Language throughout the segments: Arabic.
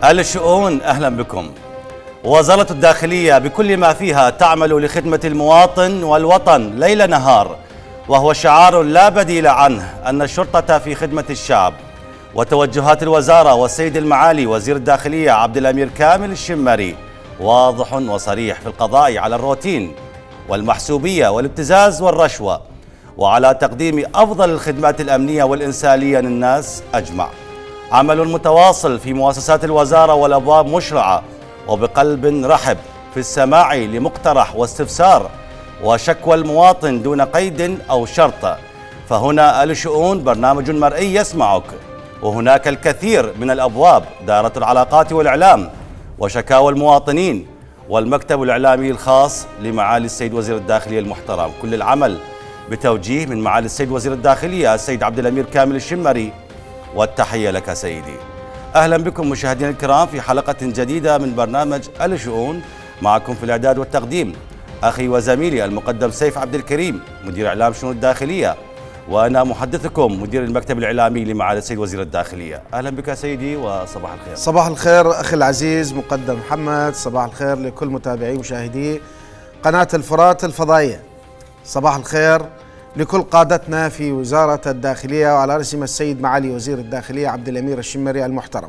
الشؤون أهلا بكم. وزارة الداخلية بكل ما فيها تعمل لخدمة المواطن والوطن ليل نهار، وهو شعار لا بديل عنه أن الشرطة في خدمة الشعب. وتوجهات الوزارة والسيد المعالي وزير الداخلية عبد الأمير كامل الشمري واضح وصريح في القضاء على الروتين والمحسوبية والابتزاز والرشوة، وعلى تقديم أفضل الخدمات الأمنية والإنسانية للناس أجمع. عمل متواصل في مؤسسات الوزارة والأبواب مشرعة وبقلب رحب في السماع لمقترح واستفسار وشكوى المواطن دون قيد أو شرط. فهنا الشؤون برنامج مرئي يسمعك، وهناك الكثير من الأبواب: دائرة العلاقات والإعلام، وشكاوى المواطنين، والمكتب الإعلامي الخاص لمعالي السيد وزير الداخلية المحترم. كل العمل بتوجيه من معالي السيد وزير الداخلية السيد عبد الأمير كامل الشمري، والتحية لك سيدي. أهلا بكم مشاهدينا الكرام في حلقة جديدة من برنامج الشؤون. معكم في الإعداد والتقديم أخي وزميلي المقدم سيف عبد الكريم مدير إعلام شؤون الداخلية، وأنا محدثكم مدير المكتب الإعلامي لمعالي السيد وزير الداخلية. أهلا بك سيدي وصباح الخير. صباح الخير أخي العزيز مقدم محمد، صباح الخير لكل متابعي ومشاهدي قناة الفرات الفضائية، صباح الخير لكل قادتنا في وزارة الداخلية وعلى رأسهم السيد معالي وزير الداخلية عبد الأمير الشمري المحترم،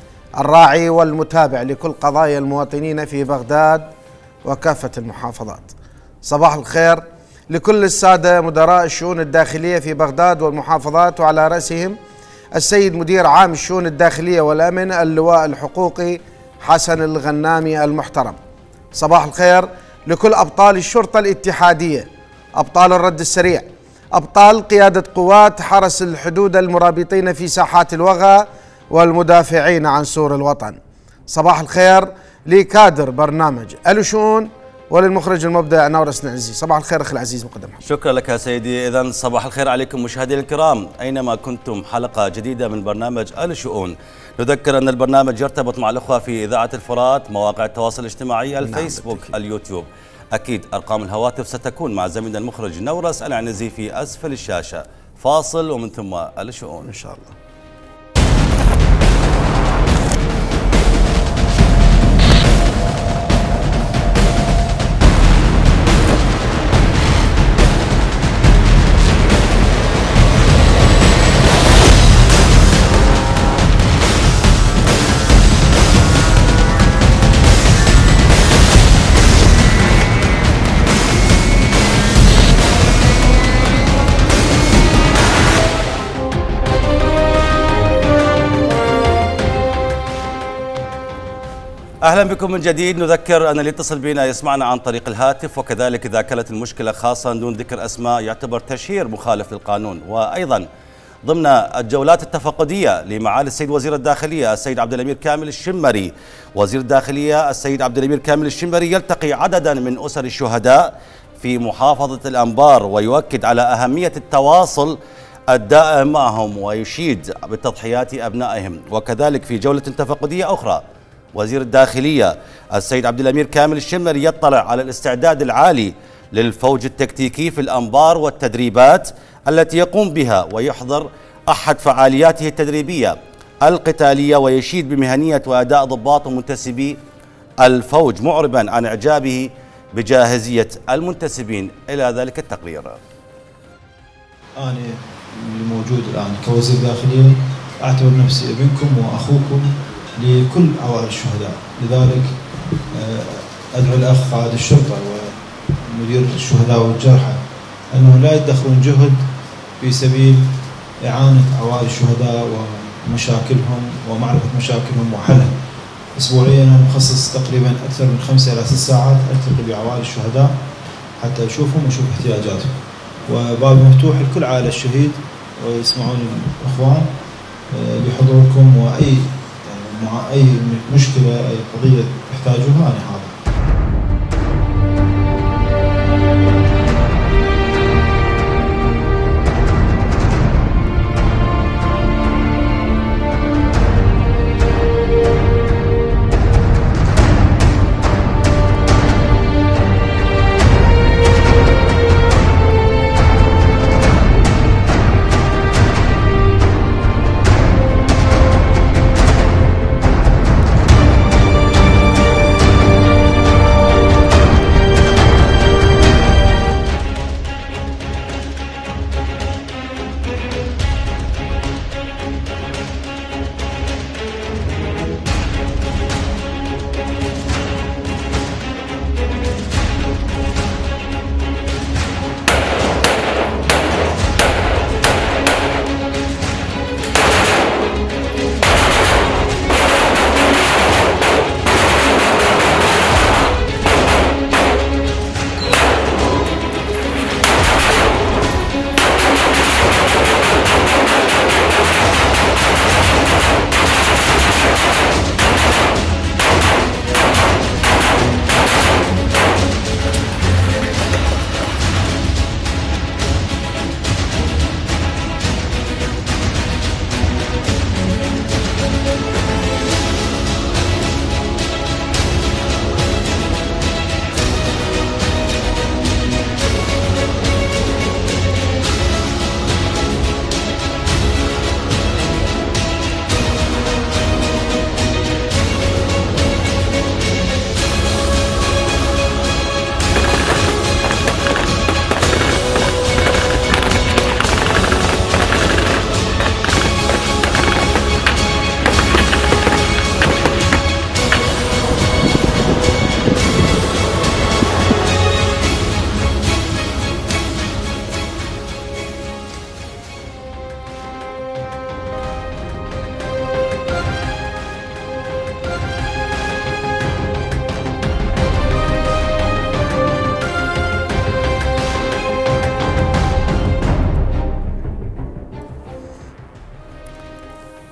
الراعي والمتابع لكل قضايا المواطنين في بغداد وكافة المحافظات. صباح الخير لكل السادة مدراء الشؤون الداخلية في بغداد والمحافظات، وعلى رأسهم السيد مدير عام الشؤون الداخلية والأمن اللواء الحقوقي حسن الغنامي المحترم. صباح الخير لكل أبطال الشرطة الاتحادية، أبطال الرد السريع، أبطال قيادة قوات حرس الحدود المرابطين في ساحات الوغى والمدافعين عن سور الوطن. صباح الخير لكادر برنامج الشؤون وللمخرج المبدع نورس نعزي. صباح الخير أخي العزيز مقدم. شكرا لك يا سيدي. إذن صباح الخير عليكم مشاهدينا الكرام أينما كنتم. حلقة جديدة من برنامج الشؤون. نذكر أن البرنامج يرتبط مع الأخوة في إذاعة الفرات، مواقع التواصل الاجتماعي، الفيسبوك، اليوتيوب. أكيد أرقام الهواتف ستكون مع زميلنا المخرج نورس العنزي في أسفل الشاشة. فاصل ومن ثم الشؤون إن شاء الله. أهلا بكم من جديد. نذكر أن اللي يتصل بنا يسمعنا عن طريق الهاتف، وكذلك إذا كانت المشكلة خاصة دون ذكر أسماء يعتبر تشهير مخالف للقانون. وأيضا ضمن الجولات التفقدية لمعالي السيد وزير الداخلية السيد عبد الأمير كامل الشمري، وزير الداخلية السيد عبد الأمير كامل الشمري يلتقي عددا من أسر الشهداء في محافظة الأنبار، ويؤكد على أهمية التواصل الدائم معهم ويشيد بتضحيات أبنائهم. وكذلك في جولة تفقدية أخرى وزير الداخلية السيد عبد الأمير كامل الشمري يطلع على الاستعداد العالي للفوج التكتيكي في الأنبار والتدريبات التي يقوم بها، ويحضر أحد فعالياته التدريبية القتالية، ويشيد بمهنية وأداء ضباط ومنتسبي الفوج، معربا عن إعجابه بجاهزية المنتسبين إلى ذلك التقرير. أنا الموجود الآن كوزير داخلية أعتبر نفسي ابنكم وأخوكم لكل عوائل الشهداء، لذلك أدعو الأخ قائد الشرطة ومدير الشهداء والجرحى أنه لا يدخرون جهد في سبيل إعانة عوائل الشهداء ومشاكلهم ومعرفة مشاكلهم وحلها. أسبوعيا أنا مخصص تقريبا أكثر من 5 إلى 6 ساعات ألتقي بعوائل الشهداء حتى أشوفهم وأشوف احتياجاتهم، وباب مفتوح لكل عائلة الشهيد، ويسمعون الإخوان بحضوركم، وأي مع أي مشكلة أي قضية تحتاجوها أنا حاضر.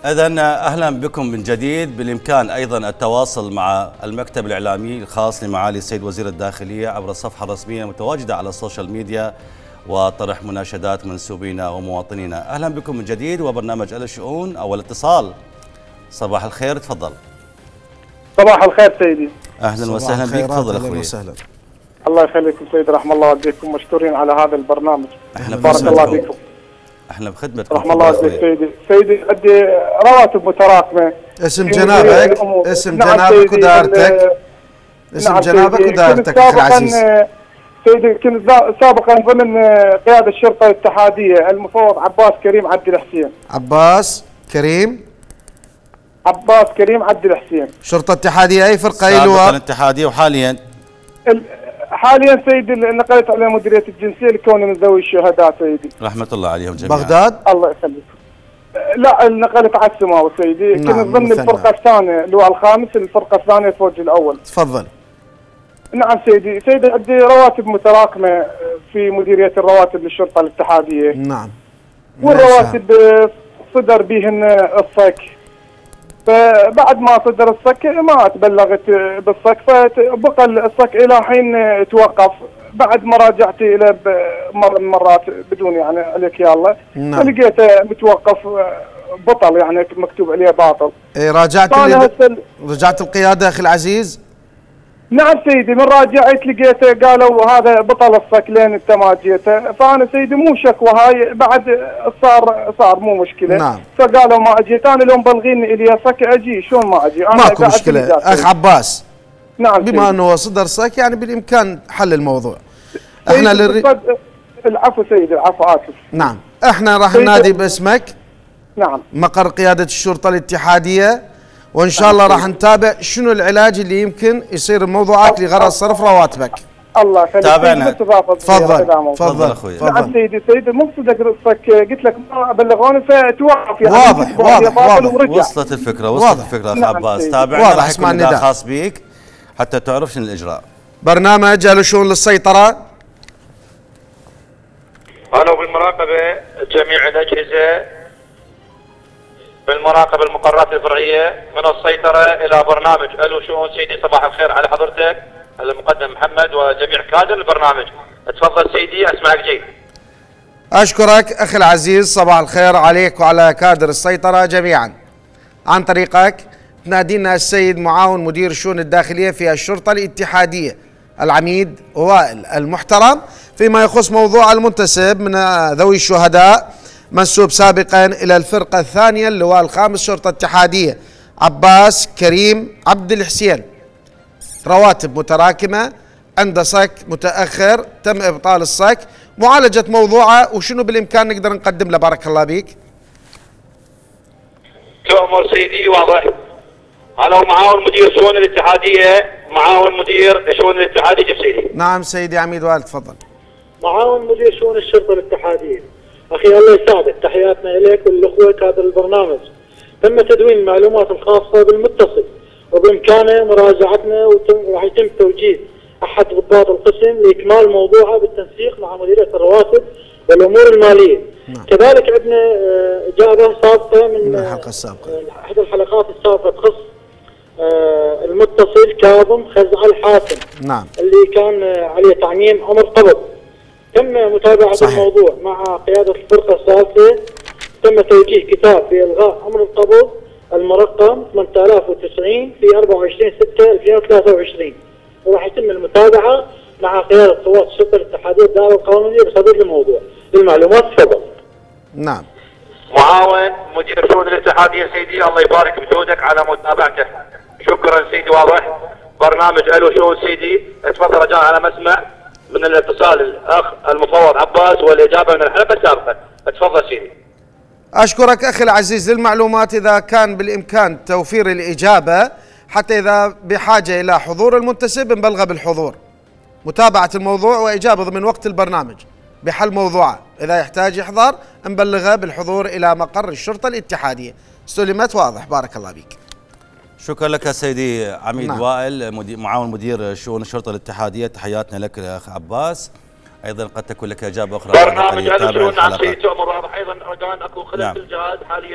إذن أهلا بكم من جديد. بالإمكان أيضا التواصل مع المكتب الإعلامي الخاص لمعالي السيد وزير الداخلية عبر الصفحة الرسمية المتواجدة على السوشيال ميديا وطرح مناشدات منسوبينا ومواطنينا. أهلا بكم من جديد وبرنامج الشؤون. أول اتصال. صباح الخير، تفضل. صباح الخير سيدي. أهلا وسهلا بك، تفضل أخوي. وسهلا. الله يخليكم سيدي، رحم الله والديكم، مشكورين على هذا البرنامج. بارك الله فيكم. احنا بخدمتكم. رحم الله والديك سيدي عندي رواتب متراكمه. اسم جنابك ودارتك. اسم جنابك ودارتك اخي العزيز. سيدي كنت سابقا ضمن قياده الشرطه الاتحاديه المفوض عباس كريم عبد الحسين. عباس كريم عبد الحسين. شرطه اتحاديه اي فرقه اي لواء؟ الاتحاديه. وحاليا سيدي نقلت على مديريه الجنسيه لكوني من ذوي الشهداء سيدي. رحمه الله عليهم جميعا. بغداد؟ الله يخليك. لا نقلت على السماوه سيدي. كنت ضمن الفرقه الثانيه اللواء الخامس، الفرقه الثانيه الفوج الاول. تفضل. نعم سيدي عندي رواتب متراكمه في مديريه الرواتب للشرطه الاتحاديه. نعم. والرواتب صدر بهن الصك، فبعد ما صدر الصك ما تبلغت بالصك، فبقى الصك الى حين توقف. بعد ما راجعتي الى مره من المرات بدون يعني عليك يا الله، فلقيته متوقف بطل، يعني مكتوب عليه باطل. ايه رجعت القياده اخي العزيز؟ نعم سيدي، من راجعت لقيته قالوا هذا بطل الصك لين انت ما جيته. فانا سيدي مو شكوى هاي، بعد صار مو مشكله. نعم. فقالوا ما اجيت انا، لو مبلغيني الي صك اجي، شلون ما اجي؟ انا ماكو مشكله اخ عباس. نعم بما سيدي. انه صدر صك يعني بالامكان حل الموضوع. احنا العفو سيدي، العفو، اسف. نعم، احنا راح ننادي باسمك. نعم. مقر قياده الشرطه الاتحاديه، وان شاء الله راح نتابع شنو العلاج اللي يمكن يصير بموضوعك لغرض صرف رواتبك. الله يخليك. تابعنا. تفضل اخوي. نعم سيدي مو بصدق رصك، قلت لك ما بلغوني فتوقف يعني. واضح. وصلت الفكره اخ عباس. تابعنا. واضح. اسمع النداء خاص بيك حتى تعرف شنو الاجراء. برنامج الشؤون للسيطره. قالوا بالمراقبه جميع الاجهزه بالمراقبه المقرات الفرعيه من السيطره الى برنامج الو شؤون. سيدي صباح الخير على حضرتك المقدم محمد وجميع كادر البرنامج. تفضل سيدي، اسمعك جيد. اشكرك اخي العزيز، صباح الخير عليك وعلى كادر السيطره جميعا. عن طريقك تنادينا السيد معاون مدير الشؤون الداخليه في الشرطه الاتحاديه العميد وائل المحترم فيما يخص موضوع المنتسب من ذوي الشهداء منسوب سابقا الى الفرقه الثانيه اللواء الخامس شرطه اتحاديه عباس كريم عبد الحسين. رواتب متراكمه، عنده صك متاخر، تم ابطال الصك، معالجه موضوعه وشنو بالامكان نقدر نقدم له. بارك الله بيك. تؤمر سيدي. واضح. هلا معاون مدير شؤون الاتحاديه، معاون مدير شؤون الاتحاديه. جيب سيدي. نعم سيدي عميد وائل، تفضل. معاون مدير شؤون الشرطه الاتحاديه. اخي الله يساعدك، تحياتنا اليك والاخوه كادر البرنامج. تم تدوين المعلومات الخاصه بالمتصل، وبامكانه مراجعتنا وراح يتم توجيه احد ضباط القسم لاكمال موضوعه بالتنسيق مع مديريه الرواتب والامور الماليه. كذلك عندنا اجابه سابقه من الحلقه السابقه، احد الحلقات السابقه تخص المتصل كاظم خزعل حاتم. نعم. اللي كان عليه تعميم امر قبض. تم متابعه صحيح. الموضوع مع قياده الفرقه الثالثه. تم توجيه كتاب بإلغاء أمر القبض المرقم 8090 في 24/6/2023، وراح يتم المتابعة مع قيادة قوات الشرطة الاتحادية الدائرة القانونية بصدد الموضوع. للمعلومات تفضل. نعم. معاون مدير شؤون الاتحادية سيدي، الله يبارك بجهودك على متابعته. شكرا سيدي. واضح. برنامج الو شؤون سيدي. تفضل رجاء على مسمع من الاتصال الاخ المفوض عباس والاجابة من الحلقة السابقة. تفضل سيدي. أشكرك أخي العزيز. للمعلومات إذا كان بالإمكان توفير الإجابة، حتى إذا بحاجة إلى حضور المنتسب نبلغه بالحضور، متابعة الموضوع وإجابة ضمن وقت البرنامج بحل موضوعه. إذا يحتاج يحضر نبلغه بالحضور إلى مقر الشرطة الاتحادية. استلمت. واضح. بارك الله بك. شكرا لك سيدي عميد. نعم. وائل معاون مدير شؤون الشرطة الاتحادية. تحياتنا لك يا أخ عباس. ايضا قد تكون لك اجابه اخرى. برنامج الشؤون. نعم سيدي تؤمر. واضح. ايضا رجاء اكو خلل في الجهاز حاليا،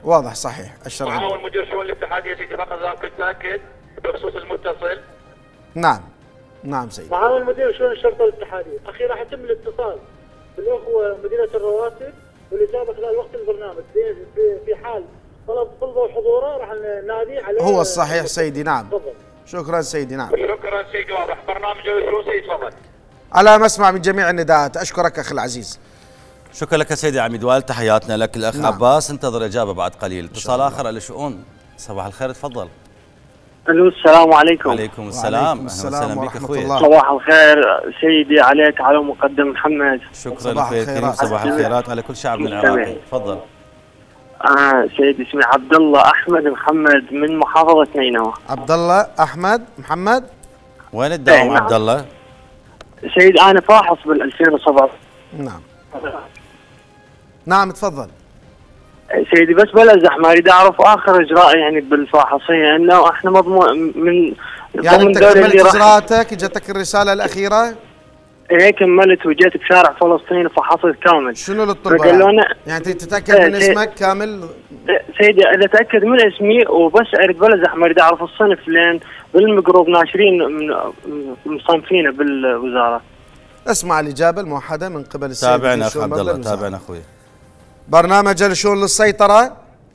واضح صحيح الشرعي. معاون مدير شؤون الاتحاديه سيدي فقط كنت تاكد بخصوص المتصل. نعم سيدي. معاون مدير شؤون الشرطه الاتحاديه، اخي راح يتم الاتصال بالاخوه مديريه الرواتب والاجابه خلال وقت البرنامج في حال طلبوا حضوره راح ننادي عليه. هو الصحيح سيدي. نعم تفضل. شكرا سيدي. نعم شكرا سيدي واضح. برنامج شو سيدي تفضل. على مسمع من جميع النداءات. اشكرك اخي العزيز. شكرا لك سيدي عميد وائل، تحياتنا لك. الاخ نعم. عباس انتظر اجابه بعد قليل. اتصال اخر الشؤون. صباح الخير تفضل. الو السلام عليكم. وعليكم السلام. اهلا وسهلا بك اخوي. صباح الخير سيدي عليك على مقدم محمد. شكرا اخوي الكريم. صباح الخيرات على كل شعبنا العراقي. تفضل. سيدي اسمي عبد الله احمد محمد من محافظه نينوى. عبد الله احمد محمد. وين الدوام نعم. عبد الله؟ سيد انا فاحص بال 2007. نعم تفضل سيدي، بس بلزح ما اريد اعرف اخر اجراء يعني بالفاحصيه، انه احنا مضمون من يعني انت كملت اجراءاتك؟ اجتك الرساله الاخيره؟ ايه كملت وجيت بشارع فلسطين وفحصت كامل. شنو اللي طلبه؟ يعني تتاكد من اسمك كامل؟ سيدي اذا اتاكد من اسمي وبس اريد بلزح ما اريد اعرف الصنف لين بالمقروب ناشرين مصنفينه بالوزاره. اسمع الاجابه الموحده من قبل السيد. تابعنا اخ عبد الله، تابعنا اخوي. برنامج الشؤون للسيطره.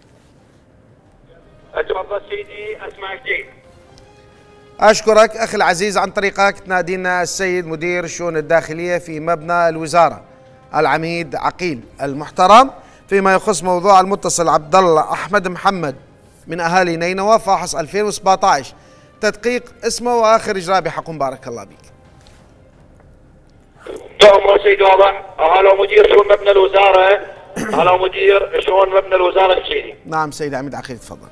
اتفضل سيدي اسمعك جيد. أشكرك أخي العزيز. عن طريقك تنادينا السيد مدير الشؤون الداخلية في مبنى الوزارة العميد عقيل المحترم فيما يخص موضوع المتصل عبد الله أحمد محمد من أهالي نينوى فاحص 2017. تدقيق اسمه وآخر إجراء بحقهم. بارك الله بك. تؤمر سيدي واضح. هلا مدير شؤون مبنى الوزارة. هلا مدير شؤون مبنى الوزارة سيدي. نعم سيدي عميد عقيل تفضل.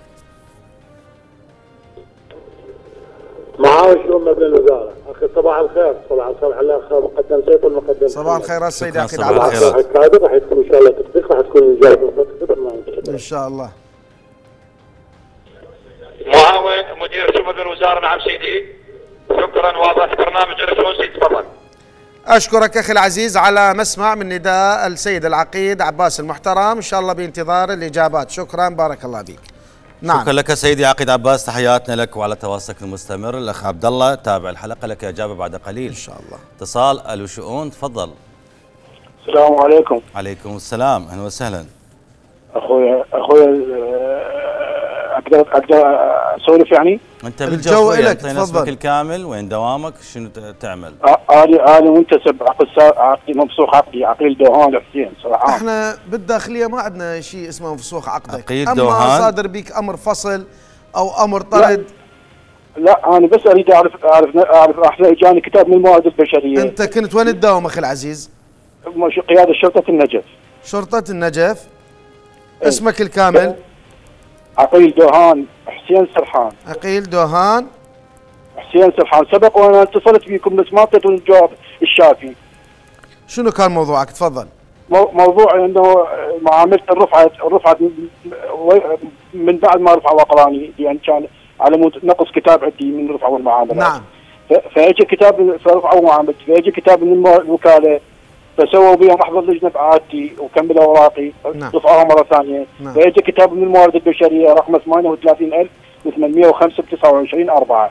معاون شؤون مبنى الوزاره. اخي صباح الخير. صباح الخير على الاخ مقدم سيف والمقدم. صباح الخير السيد عقيل عباس. راح تكون ان شاء الله تطبيق راح تكون الاجابه ان شاء الله. معاون مدير شؤون مبنى الوزارة. نعم سيدي. شكرا واضح. برنامج الشؤون سيدي تفضل. أشكرك أخي العزيز. على مسمع من نداء السيد العقيد عباس المحترم، إن شاء الله بانتظار الإجابات. شكرا بارك الله بك. نعم. شكرا لك سيدي عقيد عباس، تحياتنا لك وعلى تواصلك المستمر. الأخ عبد الله تابع الحلقة، لك إجابة بعد قليل إن شاء الله. اتصال الشؤون تفضل. السلام عليكم. عليكم السلام، أهلا وسهلا. اخوي اقدر اسولف يعني؟ انت بالجو لك تفضل. اسمك الكامل، وين دوامك، شنو تعمل؟ انا منتسب عقد مفسوخ عقدي عقيل دوهان حسين صراحه. احنا بالداخليه ما عندنا شيء اسمه مفسوخ عقدك. عقيل اما دوهان صادر بك امر فصل او امر طرد. لا انا بس اريد اعرف احنا اجاني كتاب من الموارد البشريه. انت كنت وين تداوم اخي العزيز؟ قياده شرطه النجف. شرطه النجف. اسمك الكامل؟ عقيل دوهان حسين سرحان. عقيل دوهان حسين سرحان. سبق وانا اتصلت بكم بس ما اعطيتوني الجواب الشافي. شنو كان موضوعك؟ تفضل. موضوع انه معامله الرفعه من بعد ما رفع وقراني، يعني كان على مود نقص كتاب عندي من الرفعه والمعاملات. نعم. فاجى كتاب فرفعه ومعاملتي، فاجى كتاب من الوكاله فسووا بها محضر لجنه بعادتي وكملوا اوراقي. نعم. رفعوها مره ثانيه. نعم. فاجى كتاب من الموارد البشريه رقم 38805 29/4.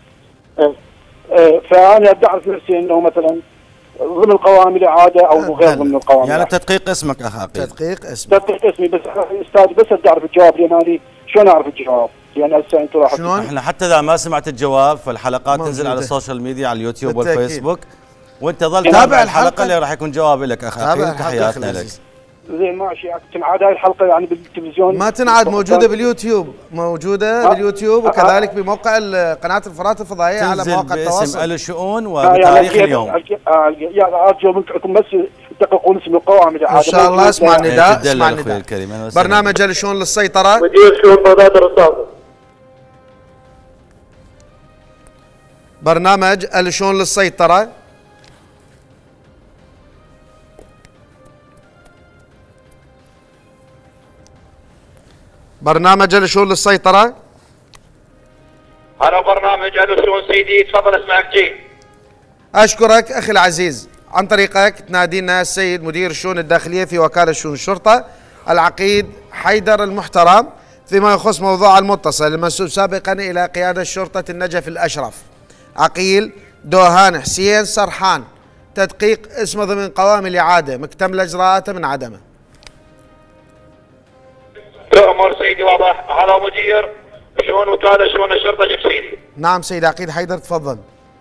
فانا بدي اعرف نفسي انه مثلا ضمن القوائم الاعاده او غير ضمن القوائم. يعني تدقيق اسمك اخ عقيل. تدقيق اسمي بس استاذ بس بدي اعرف الجواب، لان انا شلون اعرف الجواب؟ يعني هسه انتم راح شلون؟ احنا حتى اذا ما سمعت الجواب فالحلقات تنزل على السوشيال ميديا على اليوتيوب والفيسبوك، وانت ظل تابع الحلقه اللي راح يكون جواب لك اخ عقيل. تحياتنا لك. زين ماشي. تنعاد هاي الحلقه يعني بالتلفزيون؟ ما تنعاد، موجوده باليوتيوب، موجوده باليوتيوب وكذلك بموقع قناه الفرات الفضائيه على مواقع التواصل. باسم الشؤون وبتاريخ اليوم. ارجو منكم بس تدققون اسم القوائم الاعاده. ان شاء الله. اسمع النداء. اسمع النداء. برنامج الشؤون للسيطره. مدير شؤون بغداد الرصاصه. برنامج الشؤون للسيطره. برنامج الشؤون للسيطرة. هلا برنامج الشؤون سيدي تفضل اسمعك جيد. أشكرك أخي العزيز. عن طريقك تنادينا السيد مدير الشؤون الداخلية في وكالة شؤون الشرطة العقيد حيدر المحترم فيما يخص موضوع المتصل المنسوب سابقا إلى قيادة شرطة النجف الأشرف عقيل دوهان حسين سرحان، تدقيق اسمه ضمن قوام الإعادة، مكتمل إجراءاته من عدمه. تؤمر سيدي. واضح. هلا مدير شؤون وكالة شؤون الشرطة جيب سيدي. نعم سيدي عقيد حيدر تفضل.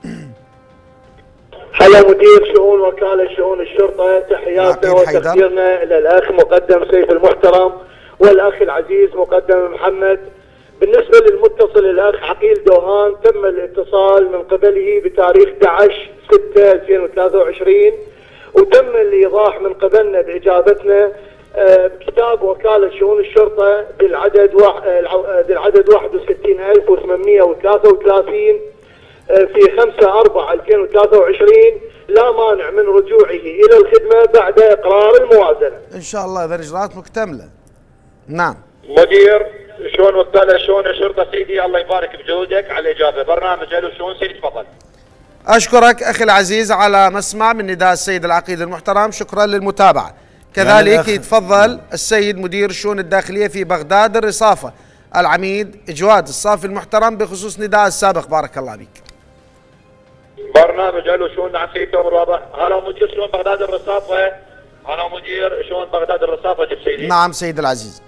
هلا مدير شؤون وكالة شؤون الشرطة، تحياتنا وتقديرنا إلى الأخ مقدم سيف المحترم والأخ العزيز مقدم محمد. بالنسبة للمتصل الأخ عقيل دوهان، تم الاتصال من قبله بتاريخ 11/6/2023 وتم الإيضاح من قبلنا بإجابتنا بكتاب وكالة شؤون الشرطة بالعدد 61833 في 5/4/2023 لا مانع من رجوعه إلى الخدمة بعد إقرار الموازنة. إن شاء الله إذا إجراءات مكتملة. نعم. مدير شؤون وكالة شؤون الشرطة سيدي، الله يبارك بجهودك على الإجابة. برنامج ألو شؤون سيدي تفضل. أشكرك أخي العزيز على مسمع من نداء السيد العقيد المحترم، شكرا للمتابعة. كذلك يتفضل السيد مدير الشؤون الداخلية في بغداد الرصافة العميد جواد الصافي المحترم بخصوص نداء السابق. بارك الله بك. برنامج ألو شؤون. نعم سيدي تؤمر. واضح. هلا مدير شؤون بغداد الرصافة. هلا مدير شؤون بغداد الرصافة جيب سيدي. نعم سيد العزيز.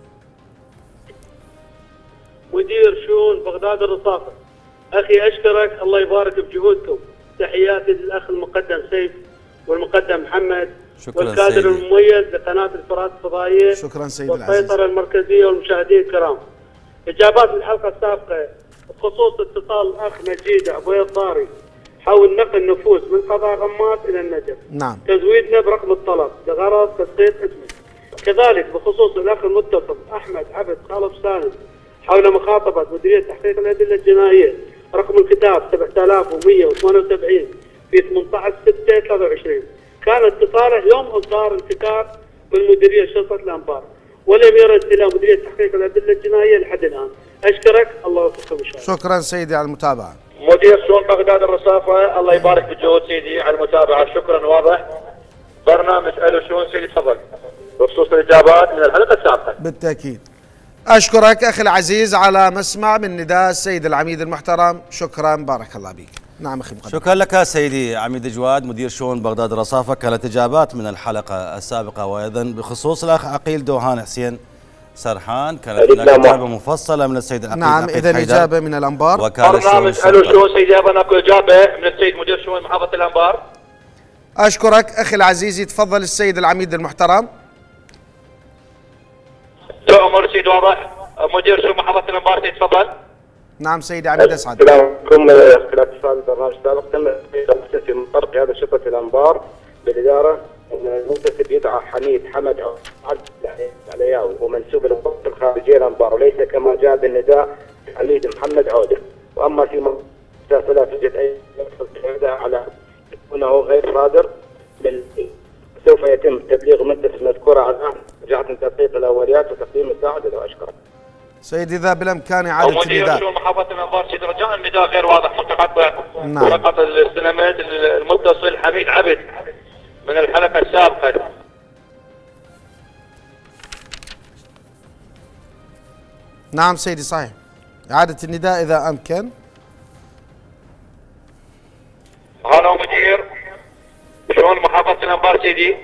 مدير شؤون بغداد الرصافة، أخي أشكرك، الله يبارك بجهودكم. تحياتي للأخ المقدم سيف والمقدم محمد والكادر المميز لقناة الفرات الفضائية. شكرا سيد العزيز. والسيطرة المركزية والمشاهدين الكرام. إجابات الحلقة السابقة بخصوص اتصال الأخ مجيد عبيد ضاري حول نقل نفوس من قضاء غماس إلى النجف. نعم. تزويدنا برقم الطلب لغرض تدقيق اسمه. كذلك بخصوص الأخ المتصل أحمد عبد خالد سالم حول مخاطبة مديرية تحقيق الأدلة الجنائية رقم الكتاب 7178 في 18/6/23. كان اتصاله يوم إصدار الكتاب من مديرية شرطة الأنبار ولم يرد إلى مديرية تحقيق الأدلة الجنائية لحد الآن. أشكرك، الله يوفقكم إن شاء الله. شكرا سيدي على المتابعة. مدير شؤون بغداد الرصافة، الله يبارك بجهود سيدي على المتابعة. شكرا. واضح. برنامج ألو شؤون سيدي تفضل بخصوص الإجابات من الحلقة السابقة. بالتأكيد. أشكرك أخي العزيز على مسمع من نداء السيد العميد المحترم، شكرا بارك الله بك. نعم أخي مقدم. شكرا لك سيدي عميد جواد مدير شؤون بغداد الرصافة. كانت إجابات من الحلقة السابقة وأيضا بخصوص الأخ عقيل دوهان حسين سرحان، كانت هناك إجابة مفصلة من السيد العقيد. نعم إذا إجابة من الأنبار. برنامج ألو شؤون سيدي أيضا أكو إجابة من السيد مدير شؤون محافظة الأنبار. أشكرك أخي العزيز. يتفضل السيد العميد المحترم. تؤمر سيد. واضح. مدير شؤون محافظة الأنبار سيد تفضل. نعم سيدي عميد أسعد. السلام عليكم. خلال اتصال البرنامج السابق تم في مطار قيادة شرطة الأنبار بالإدارة أن المنتسب يدعى حميد حمد عبد العلياوي ومنسوب للضبط الخارجية الأنبار، وليس كما جاء بالنداء حميد محمد عودة. وأما في مقابل فلا توجد أي شهادة على أنه غير صادر سوف يتم تبليغ مدة مذكورة عن رجعة تدقيق الأوليات وتقديم مساعدة. لو أشكرك سيدي إذا بالإمكان إعادة النداء. مدير شؤون محافظة الأنبار سيد رجاء النداء غير واضح متقطع. نعم. فقط الاستلامات المتصل حميد عبد من الحلقة السابقة. نعم سيدي صحيح. إعادة النداء إذا أمكن. هلا مدير شؤون محافظة الأنبار سيدي.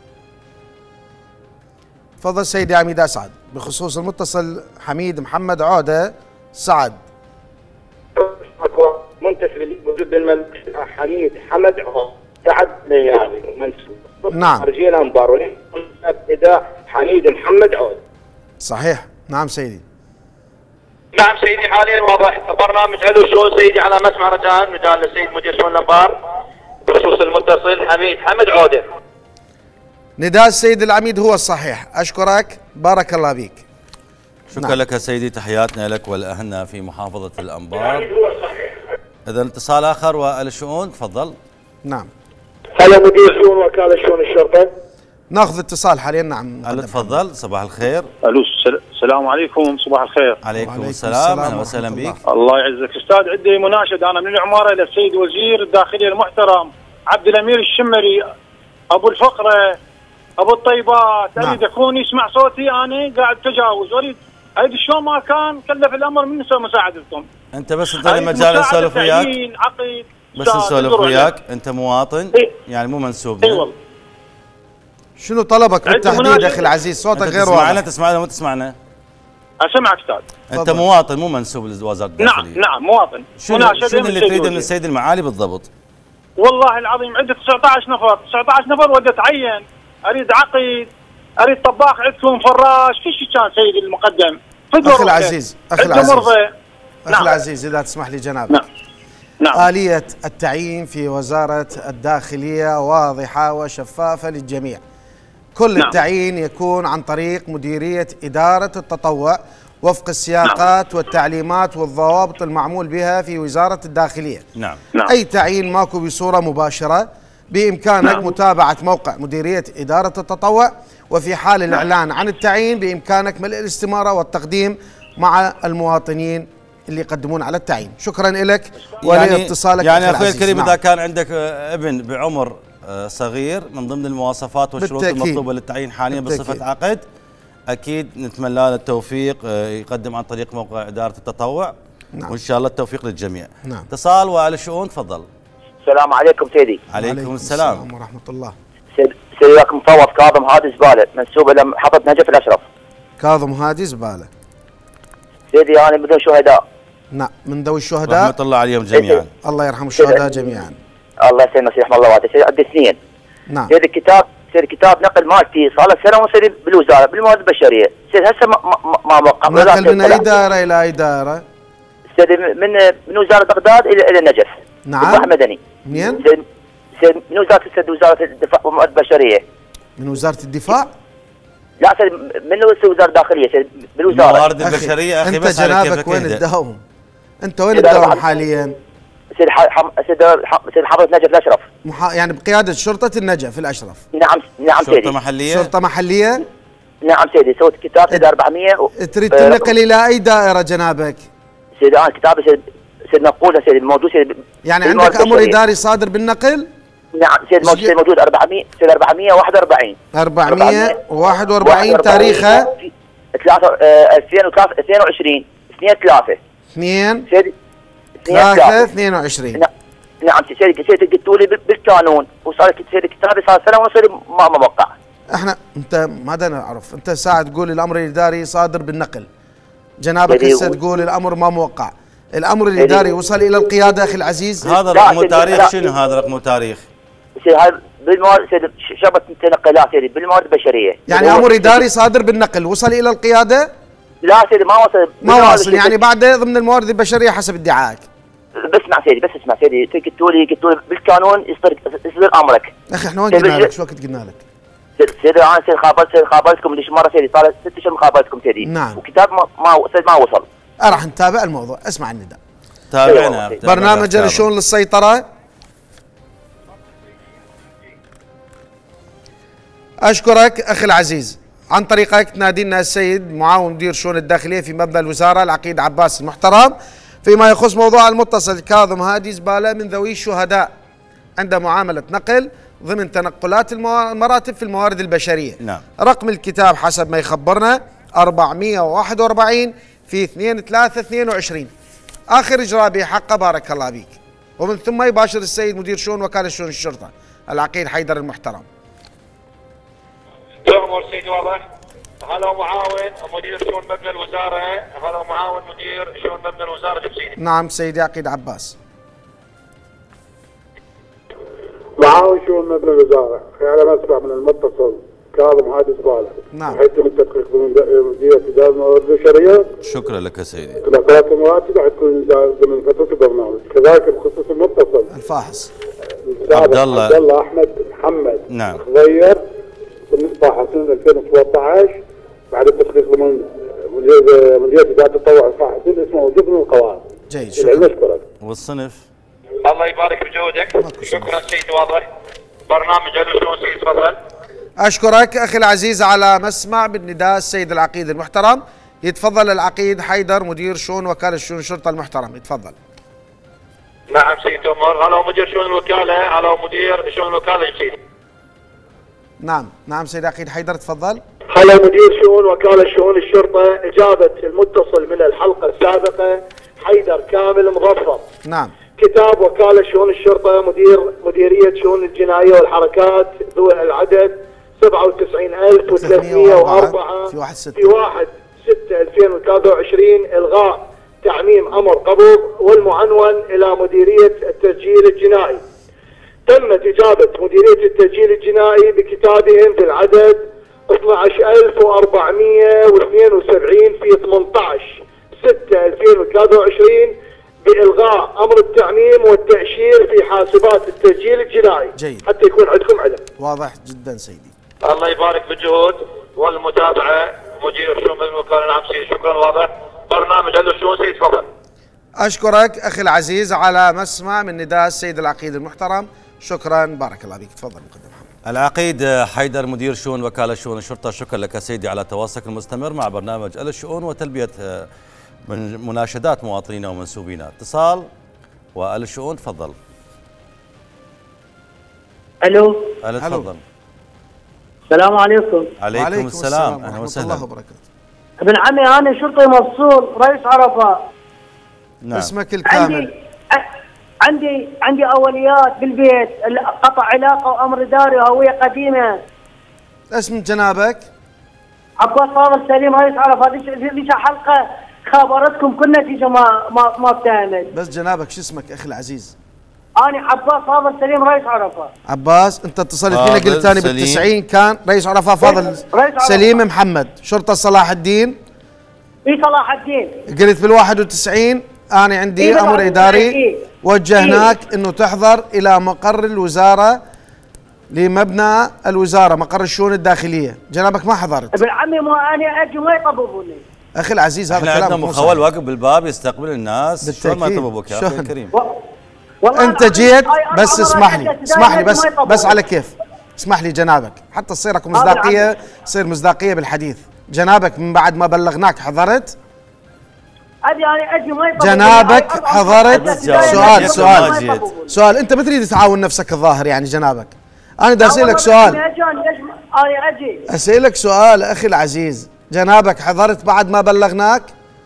تفضل سيدي عميد أسعد بخصوص المتصل حميد محمد عودة سعد. منتسب موجود بالملك حميد حمد عودة سعد ليالي منسوب. نعم. خارجية الأنبار وليس نداء حميد محمد عودة. صحيح. نعم سيدي. نعم سيدي حاليا واضح. برنامج ألو شؤون سيدي على مسمع رجاء نداء للسيد مدير شؤون الأنبار بخصوص المتصل حميد حمد عودة. نداء السيد العميد هو الصحيح. أشكرك بارك الله بك. شكرا لك سيدي. تحياتنا لك والأهلنا في محافظة الأنبار. إذا اتصال آخر والشؤون تفضل. نعم. هلا مدير شؤون وكالة شؤون الشرطة. ناخذ اتصال حاليا. نعم تفضل. صباح الخير. الو السلام عليكم. صباح الخير. عليكم السلام. اهلا وسهلا بك. الله يعزك استاذ. عندي مناشده انا من العماره الى السيد وزير الداخليه المحترم عبد الامير الشمري ابو الفقره ابو الطيبات، نعم. اريد اكون يسمع صوتي، انا قاعد تجاوز، اريد هيدي شلون ما كان كلف الامر من مساعدتكم. انت بس انطيني مجال نسولف وياك، بس نسولف وياك. انت مواطن يعني مو منسوب. اي والله. شنو طلبك بالتحديد اخي العزيز؟ صوتك غير واضح. تسمعنا وما تسمعنا؟ اسمعك استاذ. انت مواطن مو منسوب لوزاره الداخليه. نعم مواطن. شنو اللي تريده من السيد المعالي بالضبط؟ والله العظيم عندي 19 نفر ودي اتعين، اريد عقيد، اريد طباخ عندكم، فراش، في شيء كان سيدي المقدم. اخي العزيز، اخي العزيز اذا تسمح لي جنابك. نعم. آلية التعيين في وزارة الداخلية واضحة وشفافة للجميع. كل التعيين يكون عن طريق مديرية إدارة التطوع وفق السياقات والتعليمات والضوابط المعمول بها في وزارة الداخلية. نعم. أي تعيين ماكو بصورة مباشرة، بإمكانك متابعة موقع مديرية إدارة التطوع، وفي حال الإعلان عن التعيين بإمكانك ملء الاستمارة والتقديم مع المواطنين اللي يقدمون على التعيين. شكرا لك ولاتصالك. يعني اخوي الكريم، اذا كان عندك ابن بعمر صغير من ضمن المواصفات والشروط المطلوبه للتعيين حاليا بصفه عقد، اكيد نتمنى له التوفيق، يقدم عن طريق موقع اداره التطوع. نعم. وان شاء الله التوفيق للجميع. نعم. اتصال وعلى الشؤون، تفضل. السلام عليكم سيدي. عليكم السلام ورحمه الله. سيدي لك مفوض كاظم هادي زباله، منسوب الى محطه نجف الاشرف. كاظم هادي زباله. سيدي انا بدون شهداء. نعم، من ذوي الشهداء. رحمة الله عليهم جميعا. الله يرحم الشهداء جميعا. الله يسلمك سيدي، رحمه الله والديك. سيدي عندي اثنين. نعم. سيدي كتاب نقل مالتي صار له سنه ونص بالوزاره بالموارد البشريه، سيدي هسه ما موقع. نقل من اي دائره الى اي دائره؟ سيدي من وزاره بغداد الى النجف. نعم. اصلاح مدني. منين؟ سيدي من وزاره الدفاع والموارد البشريه. من وزاره الدفاع؟ لا سيدي من وزاره الداخليه سيدي بالوزاره. الموارد البشريه اخي، انت جنابك وين تداوم؟ انت وين تداوم حاليا؟ سيدي حافظ نجف الاشرف. يعني بقياده شرطه النجف الاشرف. نعم سيدي. شرطه محليه؟ شرطه محليه؟ نعم سيدي. سويت كتاب سيدي 400 تريد تنقل الى اي دائره جنابك؟ سيدي انا كتابي سيدي نقوله سيدي موجود سيدي. يعني عندك امر اداري صادر بالنقل؟ نعم سيدي موجود 400 سيدي 441 441 تاريخه 2022 2/3 سيدي 2/3/22. نعم سيدي قلتوا لي بالقانون، وصار سيدي كتابي صار سنه ونص ما موقع. احنا انت ماذا نعرف؟ انت ساعه تقول الامر الاداري صادر بالنقل، جنابك هسه تقول الامر ما موقع. الامر الاداري وصل الى القياده اخي العزيز. هذا رقم وتاريخ. شنو هذا رقم وتاريخ؟ سيدي هاي بالموارد سيدي شبكه التنقلات سيدي بالموارد البشريه. يعني امر اداري صادر بالنقل وصل الى القياده؟ لا سيدي ما وصل يعني بعد ضمن الموارد البشريه حسب ادعائك. بس اسمع سيدي قلتوا لي بالقانون يصدر امرك. اخي احنا وين قلنا لك؟ شو وقت قلنا لك؟ سيدي انا سيدي خابرتكم ليش مره سيدي صار 6 اشهر مخابرتكم سيدي. نعم. وكتاب ما وصل. راح نتابع الموضوع. اسمع النداء. تابعنا. برنامج الشؤون للسيطره. اشكرك اخي العزيز. عن طريقك تنادينا السيد معاون مدير الشؤون الداخليه في مبنى الوزاره العقيد عباس المحترم فيما يخص موضوع المتصل كاظم هادي زباله من ذوي الشهداء عند معامله نقل ضمن تنقلات المراتب في الموارد البشريه. نعم. رقم الكتاب حسب ما يخبرنا 441 في 2/3/22. اخر اجراء بحقه بارك الله بيك. ومن ثم يباشر السيد مدير شؤون وكاله شؤون الشرطه العقيد حيدر المحترم. تؤمر سيدي واضح. هلا معاون مدير شؤون مبنى الوزاره، هلا معاون مدير شؤون مبنى الوزاره سيدي. نعم سيدي عقيد عباس. معاون شؤون مبنى الوزاره، على مسمع من المتصل كاظم هادي زباله. نعم. حيث يتم التدقيق بمديريه اداره الموارد البشريه. شكرا لك يا سيدي. تنقلات المراتب راح تكون ضمن فتره البرنامج، كذلك بخصوص المتصل الفاحص عبد الله احمد محمد. نعم. تغير بالنسبه حسن 2013 بعد التدقيق ضمن مديريه اداره التطوع الفاحصين اسمه موجود من القواعد. جيد شكرا. والصنف الله يبارك بجهودك. شكرا سيدي واضح. برنامج الو شلون سيدي تفضل. اشكرك اخي العزيز على مسمع بالنداء السيد العقيد المحترم. يتفضل العقيد حيدر مدير شؤون وكاله شؤون الشرطه المحترم يتفضل. نعم سيدي تؤمر. هلا مدير شؤون الوكاله، هلا مدير شؤون الوكاله سيدي. نعم سيد عقيد حيدر تفضل. هلا مدير شؤون وكالة شؤون الشرطة، إجابة المتصل من الحلقة السابقة حيدر كامل مظفر. نعم. كتاب وكالة شؤون الشرطة مديرية شؤون الجنائية والحركات ذو العدد 97304 في 1/6/2023 إلغاء تعميم أمر قبض، والمعنون إلى مديرية التسجيل الجنائي. تمت إجابة مديرية التسجيل الجنائي بكتابهم بالعدد 12472 في 18/6/2023 بإلغاء أمر التعميم والتأشير في حاسبات التسجيل الجنائي. جيد. حتى يكون عندكم علم. واضح جدا سيدي. الله يبارك بالجهود والمتابعة. مدير الشؤون بالوكالة. نعم سيدي، شكرا. واضح. برنامج أهل الشؤون سيد تفضل. أشكرك أخي العزيز على مسمع من نداء السيد العقيد المحترم. شكرا، بارك الله بك. تفضل مقدم محمد. العقيد حيدر مدير شؤون وكالة شؤون الشرطة، شكرا لك سيدي على تواصلك المستمر مع برنامج أهل الشؤون وتلبية من مناشدات مواطنينا ومنسوبينا. اتصال وأهل الشؤون، تفضل. الو. تفضل. السلام عليكم. عليكم السلام. اهلا وسهلا. الله وبركاته. ابن عمي انا شرطي مفصول رئيس عرفات. نعم. اسمك الكامل. عندي اوليات بالبيت، قطع علاقه وامر اداري وهويه قديمه. اسم جنابك؟ عباس فاضل سليم رئيس عرفات. ليش حلقه خابرتكم كل نتيجه ما ابتهمت. بس جنابك شو اسمك اخي العزيز؟ أنا عباس فاضل سليم رئيس عرفات. عباس أنت اتصلت فينا قلت لي بال90 كان رئيس عرفات فاضل سليم محمد، شرطة صلاح الدين. إي صلاح الدين. قلت بال91 أنا عندي أمر إداري وجهناك إنه تحضر إلى مقر الوزارة لمبنى الوزارة، مقر الشؤون الداخلية. جنابك ما حضرت. ابن عمي مو أنا أجي ما يطببوني. أخي العزيز هذا كلام عندنا مخول واقف بالباب يستقبل الناس. شلون ما يطببوك يا أخي الكريم؟ انت جيت بس اسمح لي بس على كيف اسمح لي جنابك حتى تصير اكو مصداقيه، تصير مصداقيه بالحديث. جنابك من بعد ما بلغناك حضرت؟ جنابك حضرت؟ سؤال انت ما تريد تعاون نفسك الظاهر يعني. جنابك انا بدي اسالك سؤال، اسالك سؤال اخي العزيز. جنابك حضرت بعد ما بلغناك؟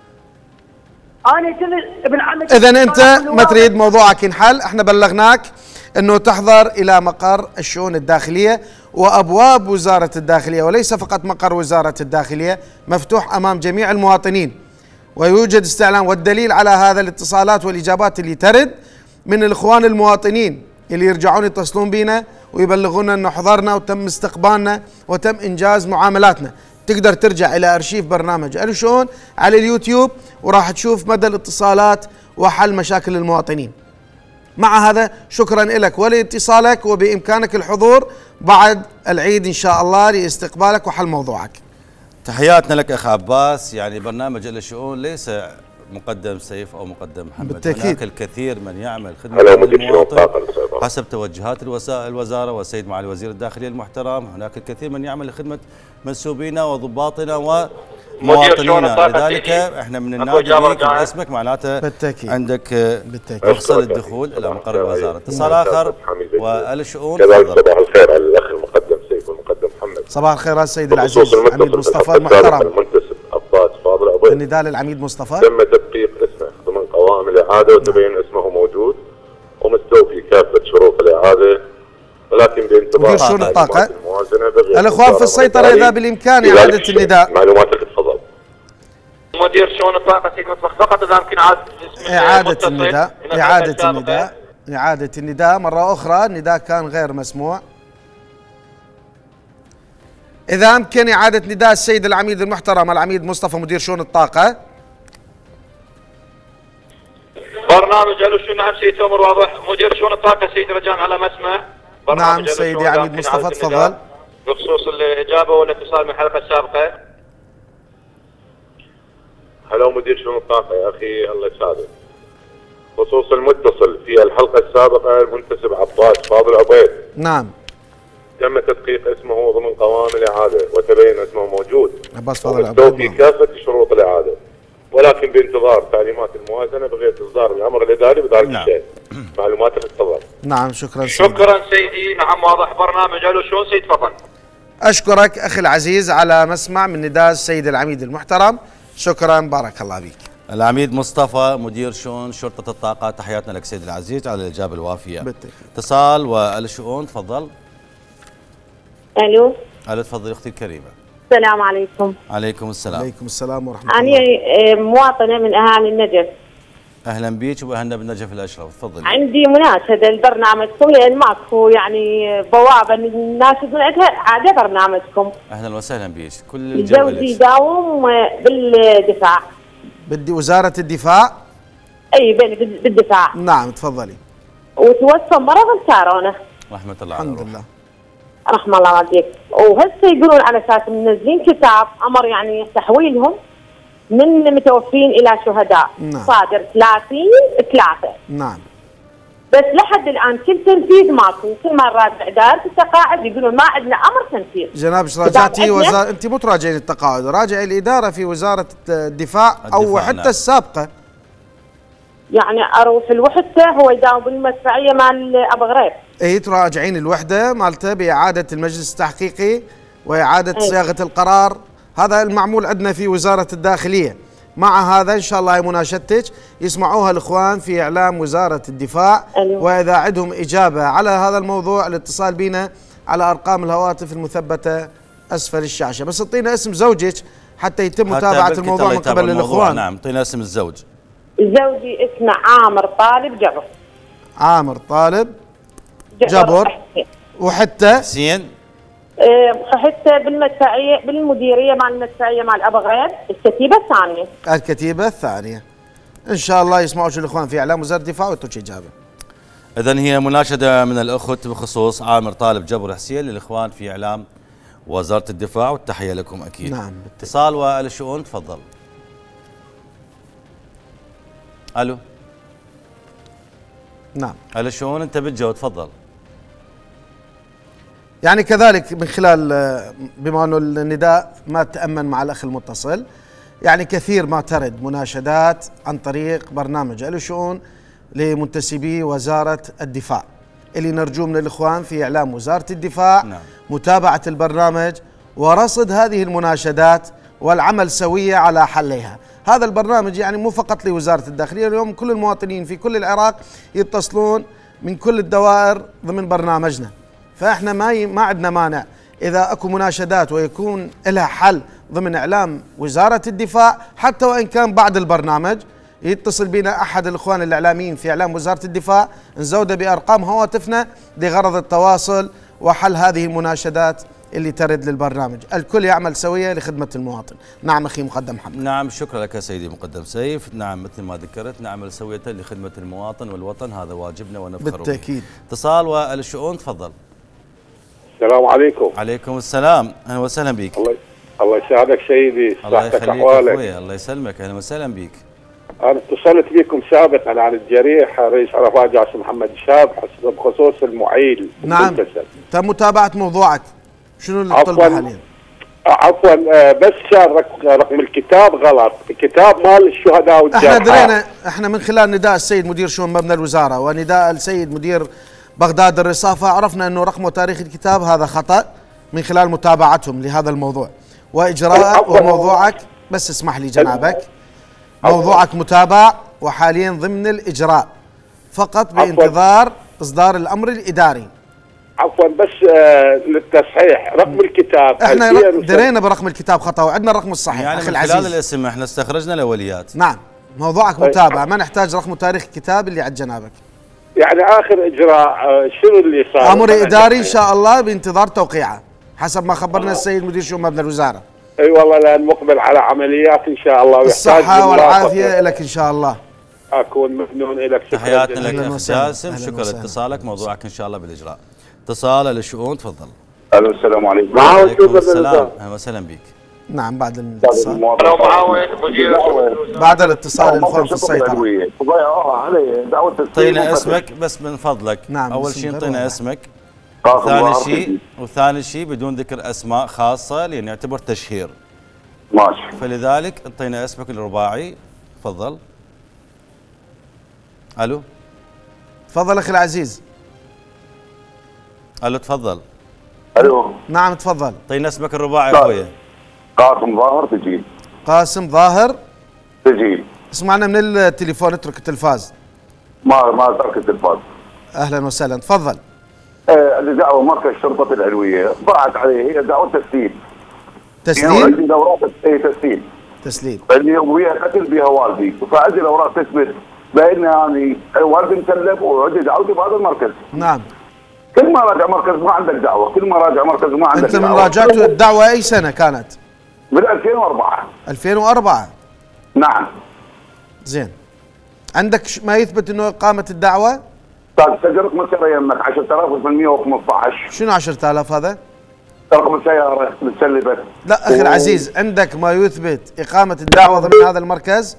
إذا أنت ما تريد موضوعك ينحل. احنا بلغناك أنه تحضر إلى مقر الشؤون الداخلية، وأبواب وزارة الداخلية وليس فقط مقر وزارة الداخلية مفتوح أمام جميع المواطنين، ويوجد استعلام. والدليل على هذا الاتصالات والإجابات اللي ترد من الإخوان المواطنين اللي يرجعون يتصلون بينا ويبلغونا أنه حضرنا وتم استقبالنا وتم إنجاز معاملاتنا. تقدر ترجع إلى أرشيف برنامج أهل الشؤون على اليوتيوب وراح تشوف مدى الاتصالات وحل مشاكل المواطنين. مع هذا شكرا لك ولاتصالك، وبإمكانك الحضور بعد العيد إن شاء الله لاستقبالك وحل موضوعك. تحياتنا لك أخ عباس. يعني برنامج أهل الشؤون ليس مقدم سيف أو مقدم محمد. بالتأكيد. هناك الكثير من يعمل خدمة المواطن حسب توجهات الوزارة والسيد معالي وزير الداخلية المحترم. هناك الكثير من يعمل لخدمة منسوبينا وضباطنا ومواطنينا. لذلك احنا من النادي بك باسمك معناته بالتأكيد عندك رخصة للدخول إلى مقر الوزارة. اتصال آخر وأهل الشؤون. كذلك صباح الخير على الأخ المقدم سيف والمقدم محمد. صباح الخير السيد العزيز عميد مصطفى المحترم. المنتسب عباس فاضل عبيد. النداء للعميد مصطفى. تم تدقيق اسمه ضمن قوائم الإعادة وتبين اسمه موجود ومستوفي كافة شروط الإعادة، ولكن بانتظار شؤون الطاقة. الإخوان في السيطرة إذا بالإمكان إعادة النداء. معلوماتك تفضل. مدير شؤون الطاقة سيد مطبخ فقط إذا يمكن إعادة النداء مرة أخرى. النداء كان غير مسموع. إذا أمكن إعادة نداء السيد العميد المحترم العميد مصطفى مدير شؤون الطاقة. برنامج أهل الشؤون. نعم سيد أمر واضح. مدير شؤون الطاقة سيد رجاء على مسمع. نعم سيدي عميد مصطفى تفضل. بخصوص الإجابة والاتصال من الحلقة السابقة. هلا مدير شؤون الطاقة يا أخي الله يسعدك. خصوص المتصل في الحلقة السابقة المنتسب عباس فاضل عبيد. نعم. تم تدقيق اسمه ضمن قوائم الإعادة وتبين اسمه موجود. عباس فاضل عبيد. في كافة شروط الإعادة، ولكن بانتظار تعليمات الموازنة بغير إصدار الأمر الإداري بذلك الشيء. معلوماتك تفضل. نعم شكرا سيدي. شكرا سيدي. نعم واضح. برنامج أهل الشؤون سيد تفضل. أشكرك أخي العزيز على مسمع من نداء السيد العميد المحترم. شكرا، بارك الله بك. العميد مصطفى مدير شؤون شرطة الطاقة، تحياتنا لك سيد العزيز على الإجابة الوافية. اتصال والشؤون، تفضل. الو. الو، تفضلي اختي الكريمة. السلام عليكم. عليكم السلام. عليكم السلام ورحمة الله. أنا مواطنة من أهالي النجف. أهلا بيك وأهلنا بالنجف الأشرف، تفضلي. عندي مناشدة لبرنامجكم لأن ماكو يعني بوابة نناشد من عندها عادة برنامجكم. أهلا وسهلا بيك، كل الجو لك. زوجي يداوم بالدفاع. بدي وزارة الدفاع؟ أي بالدفاع. نعم تفضلي. وتوفى مرض الكورونا. رحمة الله الحمد لله. رحم الله والديك. وهسه يقولون على اساس منزلين كتاب امر يعني تحويلهم من متوفين الى شهداء. نعم. صادر 30/3. نعم. بس لحد الان كل تنفيذ ماكو، كل ما راجع دائرة التقاعد يقولون ما عندنا امر تنفيذ. جناب ايش راجعتي انت مو تراجعين التقاعد، راجعي الاداره في وزاره الدفاع او حتى نعم. السابقه. يعني اروح الوحده هو يداوم بالمدفعيه مال ابو غريب. اي تراجعين الوحده مالته باعاده المجلس التحقيقي واعاده صياغه القرار، هذا المعمول عندنا في وزاره الداخليه. مع هذا ان شاء الله مناشدتك يسمعوها الاخوان في اعلام وزاره الدفاع. واذا عندهم اجابه على هذا الموضوع الاتصال بنا على ارقام الهواتف المثبته اسفل الشاشه. بس اعطينا اسم زوجك حتى يتم متابعه الموضوع من قبل الاخوان. نعم اعطينا اسم الزوج. زوجي اسمه عامر طالب جبر. عامر طالب جبر. وحتى حسين. حتى بالمدفعيه بالمديريه مال المدفعيه مال ابو غريب الكتيبه الثانيه. الكتيبه الثانيه. ان شاء الله يسمعوا الاخوان في اعلام وزاره الدفاع ويعطوك اجابه. اذا هي مناشده من الاخت بخصوص عامر طالب جبر حسين للاخوان في اعلام وزاره الدفاع، والتحيه لكم اكيد. نعم. اتصال والشؤون، تفضل. الو. نعم. الشؤون انت بالجو، تفضل. يعني كذلك من خلال بما انه النداء ما تأمن مع الاخ المتصل، يعني كثير ما ترد مناشدات عن طريق برنامج الشؤون لمنتسبي وزارة الدفاع، اللي نرجو من الاخوان في اعلام وزارة الدفاع نعم. متابعة البرنامج ورصد هذه المناشدات والعمل سوية على حلها. هذا البرنامج يعني مو فقط لوزارة الداخلية، اليوم كل المواطنين في كل العراق يتصلون من كل الدوائر ضمن برنامجنا، فاحنا ما عندنا مانع اذا اكو مناشدات ويكون لها حل ضمن اعلام وزاره الدفاع، حتى وان كان بعد البرنامج يتصل بنا احد الاخوان الاعلاميين في اعلام وزاره الدفاع، نزوده بارقام هواتفنا لغرض التواصل وحل هذه المناشدات اللي ترد للبرنامج. الكل يعمل سويه لخدمه المواطن. نعم اخي مقدم محمد. نعم شكرا لك سيدي مقدم سيف. نعم مثل ما ذكرت نعمل سويه لخدمه المواطن والوطن، هذا واجبنا ونفخر بالتاكيد. اتصال والشؤون، تفضل. السلام عليكم. عليكم السلام، اهلا وسهلا بك. الله يسعدك سيدي، الله يخليك اخوي، الله يسلمك، اهلا وسهلا بك. انا اتصلت بكم سابقا عن الجريح رئيس عرفات جاسم محمد شاب بخصوص المعيل. نعم تم متابعه موضوعك، شنو اللي طلبه حاليا؟ عفوا بس كان رقم الكتاب غلط، الكتاب مال الشهداء والجرحى. احنا درينا، احنا من خلال نداء السيد مدير شؤون مبنى الوزاره ونداء السيد مدير بغداد الرصافه عرفنا انه رقم وتاريخ الكتاب هذا خطا من خلال متابعتهم لهذا الموضوع واجراء. وموضوعك بس اسمح لي جنابك، موضوعك متابع وحاليا ضمن الاجراء، فقط بانتظار اصدار الامر الاداري. عفوا بس للتصحيح رقم الكتاب احنا درينا برقم الكتاب خطا وعندنا الرقم الصحيح يعني اخي من العزيز. خلال الاسم احنا استخرجنا الاوليات. نعم موضوعك متابع، ما نحتاج رقم وتاريخ الكتاب اللي عند جنابك. يعني اخر اجراء شنو اللي صار؟ امر اداري ان شاء الله بانتظار توقيعه حسب ما خبرنا السيد مدير شؤون مبنى الوزاره. اي والله لان مقبل على عمليات ان شاء الله، الصحه والعافيه لك ان شاء الله. اكون ممنون لك. تحياتنا لك اخ جاسم، شكرا لاتصالك، موضوعك ان شاء الله بالاجراء. اتصال للشؤون، تفضل. الو السلام عليكم. وعليكم السلام، اهلا وسهلا بك. نعم بعد الاتصال. انا معاون مدير بعد الاتصال الاخوان في السيطره. اعطينا اسمك بس من فضلك. نعم اول شيء اعطينا اسمك. ثاني شيء بدون ذكر اسماء خاصه لان يعتبر تشهير. ماشي. فلذلك اعطينا اسمك الرباعي، تفضل. الو. تفضل اخي العزيز. الو تفضل. الو. نعم تفضل. طيب اسمك الرباعي يا اخويا. قاسم ظاهر تجيل. قاسم ظاهر تجيل. اسمعنا من التليفون، اترك التلفاز. ما ترك التلفاز. اهلا وسهلا تفضل. دعوه مركز شرطه العلويه ضاعت عليه، هي دعوه تسليم. تسليم؟ عندي اوراق تسليم. تسليم. عندي بيها قتل بيها والدي، فعندي الاوراق تثبت بان يعني والدي مسلم وعندي دعوتي بهذا المركز. نعم. كل ما راجع مركز ما عندك دعوه، كل ما راجع مركز ما عندك انت دعوه. من راجعت الدعوه اي سنه كانت؟ من 2004. 2004. نعم. زين. عندك ما يثبت انه اقامه الدعوه؟ طيب سجل رقم السياره يمك 10815. شنو 10,000 هذا؟ رقم السياره متسلفه. لا اخي العزيز، عندك ما يثبت اقامه الدعوه ضمن هذا المركز؟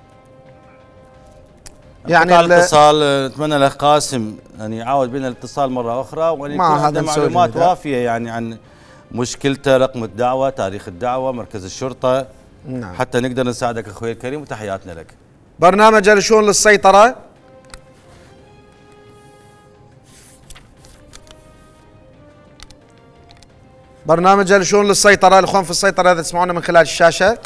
يعني الاتصال، نتمنى الاخ قاسم يعني يعاود بنا الاتصال مره اخرى وان يكون عنده معلومات وافيه يعني عن مشكلته، رقم الدعوه، تاريخ الدعوه، مركز الشرطه. نعم. حتى نقدر نساعدك اخوي الكريم وتحياتنا لك. برنامج الشؤون للسيطره. برنامج الشؤون للسيطره، الاخوان في السيطره اذا تسمعونا من خلال الشاشه.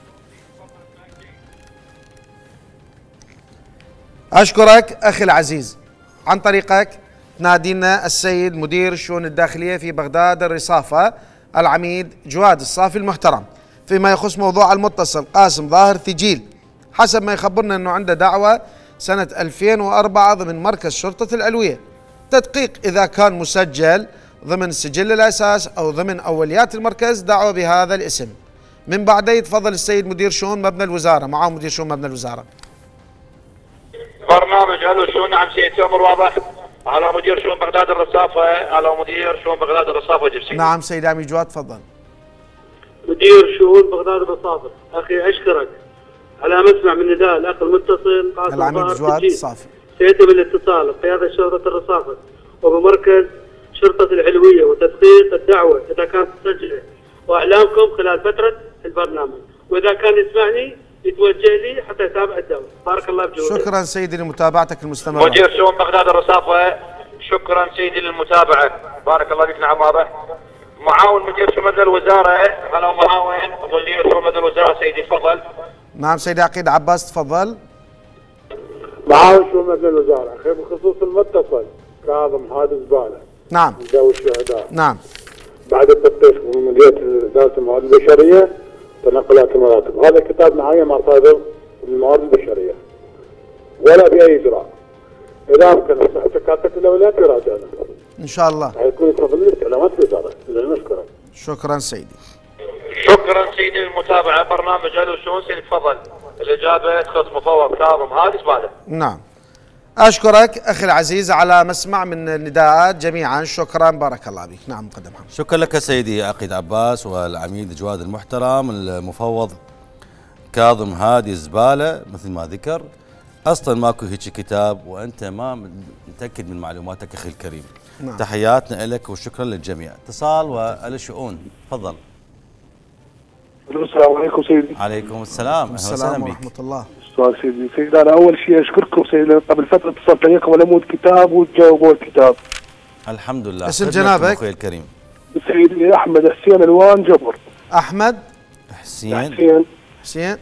أشكرك أخي العزيز. عن طريقك نادينا السيد مدير الشؤون الداخلية في بغداد الرصافة العميد جواد الصافي المحترم فيما يخص موضوع المتصل قاسم ظاهر ثجيل، حسب ما يخبرنا أنه عنده دعوة سنة 2004 ضمن مركز شرطة العلوية، تدقيق إذا كان مسجل ضمن سجل الأساس أو ضمن أوليات المركز دعوة بهذا الاسم. من بعده يتفضل السيد مدير شؤون مبنى الوزارة، معه مدير شؤون مبنى الوزارة. برنامج الو شؤون. نعم سيدي امر واضح. على مدير شؤون بغداد الرصافه، على مدير شؤون بغداد الرصافه جبسي. نعم سيد عميد جواد تفضل. مدير شؤون بغداد الرصافه، اخي اشكرك على مسمع من نداء الاخ المتصل قاسم العميد جواد الصافي. سيتم الاتصال بقياده شرطه الرصافه وبمركز شرطه العلويه وتدقيق الدعوه اذا كانت مسجله واعلامكم خلال فتره البرنامج، واذا كان يسمعني يتوجه لي حتى يتابع الدعوه. بارك الله بجهودك. شكرا سيدي لمتابعتك المستمره. مدير شؤون بغداد الرصافه، شكرا سيدي للمتابعه. بارك الله فيك. نعم واضح. معاون مدير شؤون مبنى الوزاره، على معاون مدير شؤون مبنى الوزاره سيدي تفضل. نعم سيدي عقيد عباس تفضل. معاون شؤون مبنى الوزاره، اخي بخصوص المتصل كاظم هذا زباله. نعم. ذوي الشهداء. نعم. بعد التفتيش من مديريه اداره الموارد البشريه تنقلات المراتب، هذا كتاب معين ما صادر من الموارد البشريه ولا باي اجراء. اذا امكن صحتك كاتبت الاولاد يراجعنا ان شاء الله. حيكون يتفضل لك علامات الاداره. نشكرك. شكرا سيدي. شكرا سيدي للمتابعه. برنامج الو شؤون سيدي تفضل. الاجابه تخص مفوض كاظم هادي زباله. نعم. أشكرك أخي العزيز على مسمع من النداءات جميعا، شكرا بارك الله بك. نعم مقدم حمد. شكرا لك سيدي عقيد عباس والعميد جواد المحترم. المفوض كاظم هادي زبالة مثل ما ذكر، أصلا ماكو هيك كتاب وأنت ما متأكد من معلوماتك أخي الكريم. نعم. تحياتنا لك وشكرا للجميع. اتصال والشؤون تفضل. السلام عليكم سيدي. عليكم السلام. أهلا وسهلا ورحمة الله. سيدي سيدي انا اول شيء اشكركم سيدي، قبل فتره اتصلت عليكم على مود كتاب وتجاوبوا الكتاب. الحمد لله. اسم جنابك؟ اخوي الكريم. سيدي احمد حسين الوان جبر. احمد حسين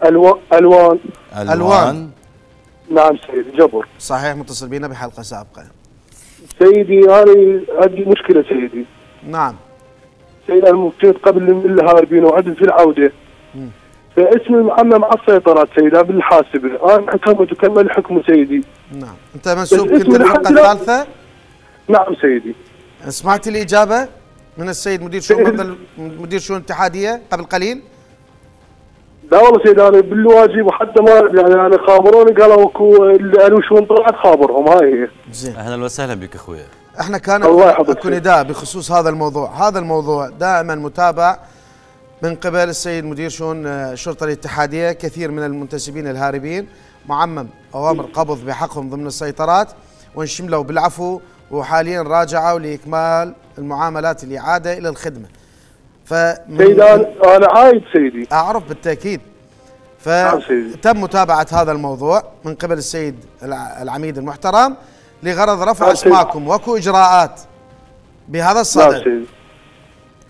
الوان. نعم سيدي جبر. صحيح، متصل بينا بحلقه سابقه. سيدي انا عندي مشكله سيدي. نعم. سيدي انا مفتيت قبل الهاربين وعدل في العوده. فاسمي معمم على السيطرات سيدي بالحاسبه، انا حكمت وكمل حكمه سيدي. نعم. انت منسوب كنت للحلقه الثالثه؟ نعم سيدي. سمعت الاجابه من السيد مدير شؤون مدير شؤون الاتحاديه قبل قليل؟ لا والله سيدي انا بالواجب وحتى ما يعني انا خابروني قالوا اكو شؤون طلعت خابرهم. هاي هي. زين. اهلا وسهلا بك اخويا. احنا كان اكو نداء بخصوص هذا الموضوع، هذا الموضوع دائما متابع من قبل السيد مدير شؤون الشرطه الاتحاديه، كثير من المنتسبين الهاربين معمم اوامر قبض بحقهم ضمن السيطرات وانشملوا بالعفو وحاليا راجعوا لاكمال المعاملات الاعاده الى الخدمه. سيدي انا عايد سيدي. اعرف بالتاكيد. فتم متابعه هذا الموضوع من قبل السيد العميد المحترم لغرض رفع اسماءكم، واكو اجراءات بهذا الصدد.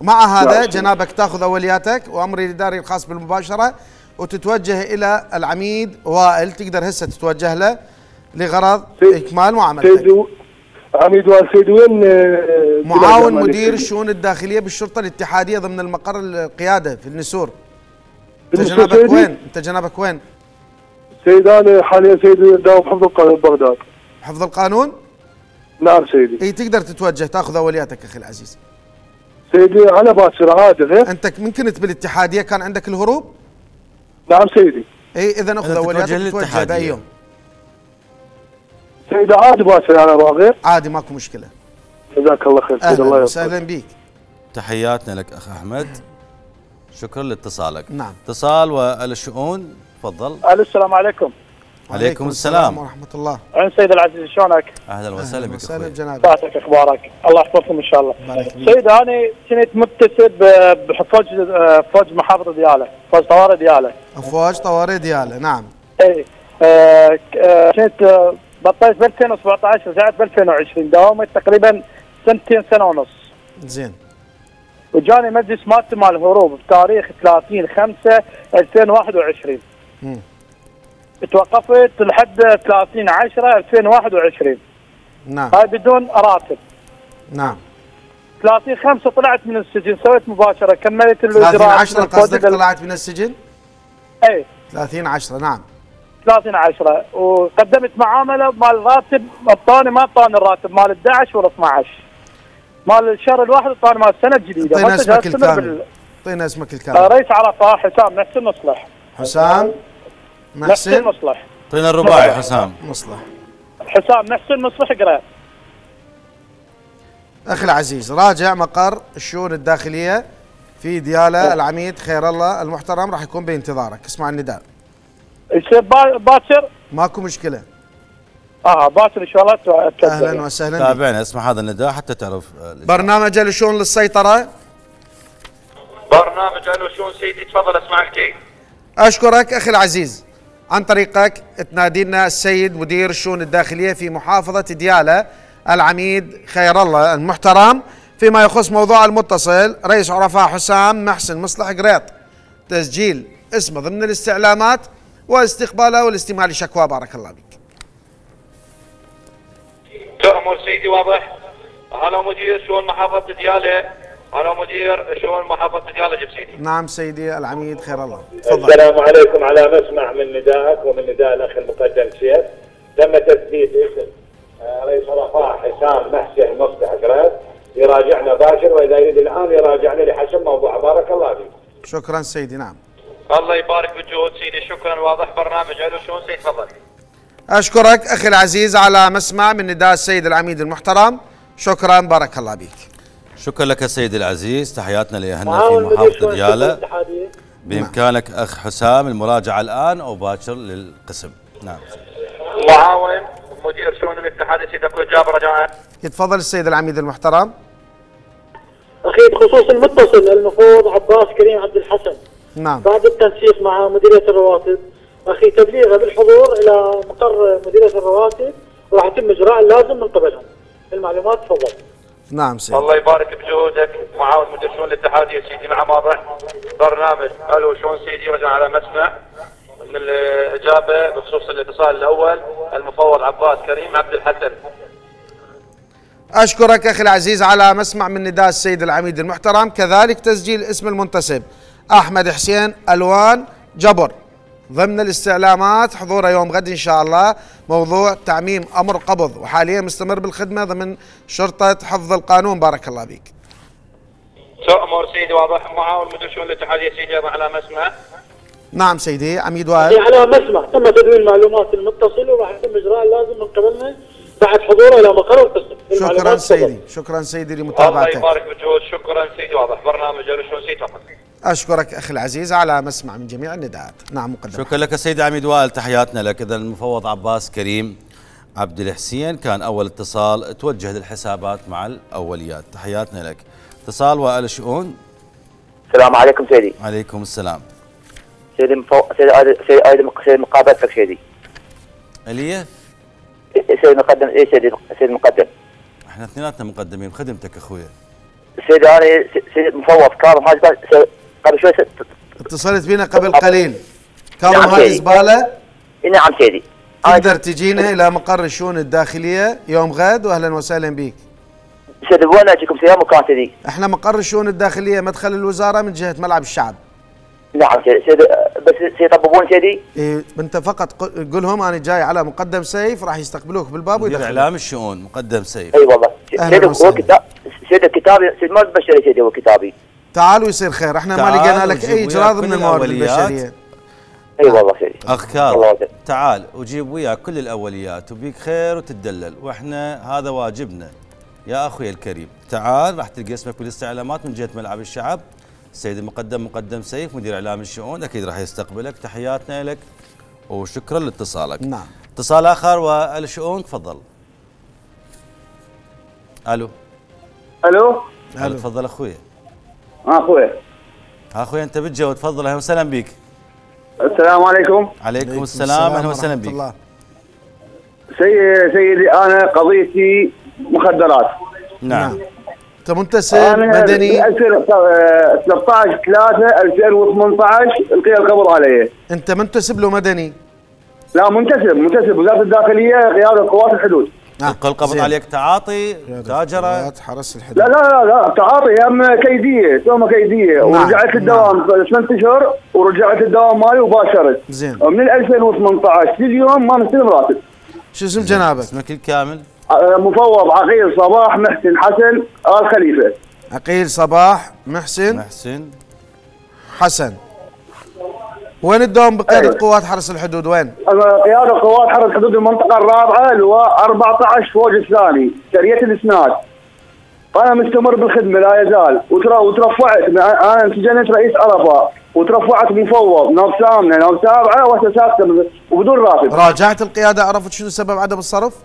مع هذا جنابك تاخذ اولياتك وامري الاداري الخاص بالمباشره وتتوجه الى العميد وائل، تقدر هسه تتوجه له لغرض اكمال معاملتك. عميد وائل سيدي وين؟ معاون مدير الشؤون الداخليه بالشرطه الاتحاديه ضمن المقر القياده في النسور. انت جنابك وين؟ انت جنابك وين؟ سيد انا حاليا سيدي داوم حفظ القانون بغداد. حفظ القانون؟ نعم سيدي. اي تقدر تتوجه تاخذ اولياتك اخي العزيز. سيدي على باكر عادي غير؟ انت من كنت بالاتحاديه كان عندك الهروب؟ نعم سيدي. اي اذا اخذ اولياتك تتوجه باي يوم؟ سيدي عادي باكر انا غير؟ عادي ماكو مشكله. جزاك الله خير سيدي. الله يوفقك. اهلا بيك. تحياتنا لك اخ احمد، شكرا لاتصالك. نعم. اتصال والشؤون، تفضل. السلام عليكم. عليكم السلام ورحمه الله. عن سيد العزيز شلونك؟ اهلا وسهلا بك اخوي. جنابك. صحتك اخبارك؟ الله يحفظكم ان شاء الله. سيد انا كنت متسب بفوج محافظه دياله، فوج طوارئ دياله. افواج طوارئ دياله، نعم. اي كنت بطلت ب 2017 رجعت ب 2020 داومت تقريبا سنة ونص. زين. وجاني مجلس مالتي مال الهروب بتاريخ 30/5/2021. توقفت لحد 30/10/2021. نعم. هاي بدون راتب. نعم. 30/5 طلعت من السجن، سويت مباشرة كملت الاجراء. 30/10 قصدك طلعت من السجن؟ اي 30/10 نعم. 30/10 وقدمت معاملة مال راتب، اعطاني ما اعطاني الراتب مال 11 ولا 12. مال الشهر الواحد اعطاني مال السنة الجديدة. اعطينا اسمك الكامل. اعطينا اسمك الكامل. رئيس عرفة حسام محسن مصلح. حسام محسن مصلح. اعطينا الرباعي. حسام مصلح. حسام محسن مصلح قريب. اخي العزيز، راجع مقر الشؤون الداخليه في دياله العميد خير الله المحترم راح يكون بانتظارك. اسمع النداء. يصير باكر؟ ماكو مشكله. باكر ان شاء الله. اهلا وسهلا. تابعنا، اسمع هذا النداء حتى تعرف. برنامج الشؤون للسيطره. برنامج الشؤون سيدي، تفضل اسمعك جيد. اشكرك اخي العزيز. عن طريقك تنادينا السيد مدير الشؤون الداخليه في محافظه دياله العميد خير الله المحترم فيما يخص موضوع المتصل رئيس عرفاء حسام محسن مصلح قريط، تسجيل اسمه ضمن الاستعلامات واستقباله والاستماع لشكوى. بارك الله بك. تأمر سيدي واضح. أنا مدير شؤون محافظة دياله. أنا مدير شؤون محافظة دياله جيب سيدي. نعم سيدي العميد خير الله. تفضل. السلام عليكم. على مسمع من ندائك ومن نداء الأخ المقدم سيف، تم تثبيت اسم رئيس عرفاء حسام محسن مصلح قريط، يراجعنا باشر وإذا يريد الآن يراجعنا لحسب موضوع. بارك الله فيك. شكرا سيدي. نعم. الله يبارك بالجهود سيدي، شكرا. واضح برنامج الشؤون سيدي، تفضل. أشكرك أخي العزيز على مسمع من نداء السيد العميد المحترم. شكرا. بارك الله بك. شكرا لك سيدي العزيز، تحياتنا لأهلنا في محافظة دياله. بإمكانك أخ حسام المراجعة الآن أو باكر للقسم. نعم. معاون مدير شؤون الاتحاد سيدي أبو جابر رجاء. يتفضل السيد العميد المحترم. أخي بخصوص المتصل المفوض عباس كريم عبد الحسن. نعم. بعد التنسيق مع مديرية الرواتب أخي تبليغه بالحضور إلى مقر مديرية الرواتب وراح يتم إجراء اللازم من قبلهم. المعلومات تفضل. نعم سيدي. الله يبارك بجهودك. معاون مدير شؤون الاتحادية سيدي مع واضح. برنامج الو شؤون سيدي رجع على مسمع من الإجابة بخصوص الاتصال الأول المفوض عباس كريم عبد الحسن. أشكرك أخي العزيز على مسمع من نداء السيد العميد المحترم، كذلك تسجيل اسم المنتسب أحمد حسين ألوان جبر ضمن الاستعلامات حضوره يوم غد إن شاء الله موضوع تعميم أمر قبض، وحاليا مستمر بالخدمة ضمن شرطة حفظ القانون. بارك الله بك. تأمر سيدي واضح. معاون مدير شؤون الاتحادية سيدي على مسمع. نعم سيدي عميد وائل. على مسمع تم تدوين معلومات المتصل وراح يتم إجراء اللازم من قبلنا بعد حضوره إلى مقر القسم. شكرا سيدي. شكرا سيدي لمتابعتك. الله يبارك بالجهود. شكرا سيدي واضح. برنامج الشؤون سيدي تفضل. أشكرك أخي العزيز على مسمع من جميع النداءات. نعم مقدم. شكرا لك سيدي عميد وائل، تحياتنا لك. إذا المفوض عباس كريم عبد الحسين كان أول اتصال توجه للحسابات مع الأوليات. تحياتنا لك. اتصال وائل الشؤون. السلام عليكم سيدي. عليكم السلام. سيدي مقابلتك سيدي. الية؟ سيدي مقدم. ايه سيدي المقدم. احنا اثنيناتنا مقدمين بخدمتك اخويا. سيدي انا سيد مفوض كاظم حاج قبل شوي اتصلت بنا قبل قليل. كاظم هاي زباله؟ نعم سيدي. تقدر تجينا الى مقر الشؤون الداخليه يوم غد واهلا وسهلا بك. سيدي وين اجيكم في مكان سيدي؟ احنا مقر الشؤون الداخليه مدخل الوزاره من جهه ملعب الشعب. نعم سيدي بس سيطببون سيدي؟ إيه انت فقط قل لهم انا جاي على مقدم سيف راح يستقبلوك بالباب مدير اعلام الشؤون مقدم سيف. اي والله سيدي هو سيدي كتابي سيدي ما بشري سيدي هو كتابي. تعال ويصير خير، احنا ما لقينا لك اي اجراء ضمن الموارد البشريه. اي والله سيدي. اخ كاظم تعال وجيب وياك كل الاوليات وبيك خير وتتدلل، واحنا هذا واجبنا يا اخوي الكريم. تعال راح تلقى اسمك بالاستعلامات من جهه ملعب الشعب. السيد المقدم مقدم سيف مدير اعلام الشؤون اكيد راح يستقبلك. تحياتنا لك وشكرا لاتصالك. نعم. اتصال اخر والشؤون تفضل. الو. الو. تفضل اخوي. اخوي انت بالجو تفضل. اهلا وسهلا بك. السلام عليكم. عليكم السلام اهلا وسهلا بك. سيدي انا قضيتي مخدرات. نعم. انت منتسب مدني 13/3/2018 القي القبض عليه. انت منتسب له مدني؟ لا منتسب وزاره الداخليه قياده قوات الحدود. القي القبض عليك تعاطي تاجره حرس الحدود. لا تعاطي هم كيديه تومه كيديه. نعم. ورجعت الدوام 8 اشهر ورجعت الدوام مالي وباشرت. زين. ومن 2018 لليوم ما مستلم راتب. شو اسم جنابك؟ اسمك الكامل؟ مفوض عقيل صباح محسن حسن آل خليفة. عقيل صباح محسن حسن. وين الدوام بقيادة قوات حرس الحدود وين؟ قيادة قوات حرس الحدود المنطقة الرابعة اللواء 14 فوج الثاني شرية الإسناد. أنا مستمر بالخدمة لا يزال وترفعت أنا انسجنت رئيس عرفة وترفعت مفوض نوب ثامنة نوب سابعة وتسافت وبدون راتب. راجعت القيادة عرفت شنو سبب عدم الصرف؟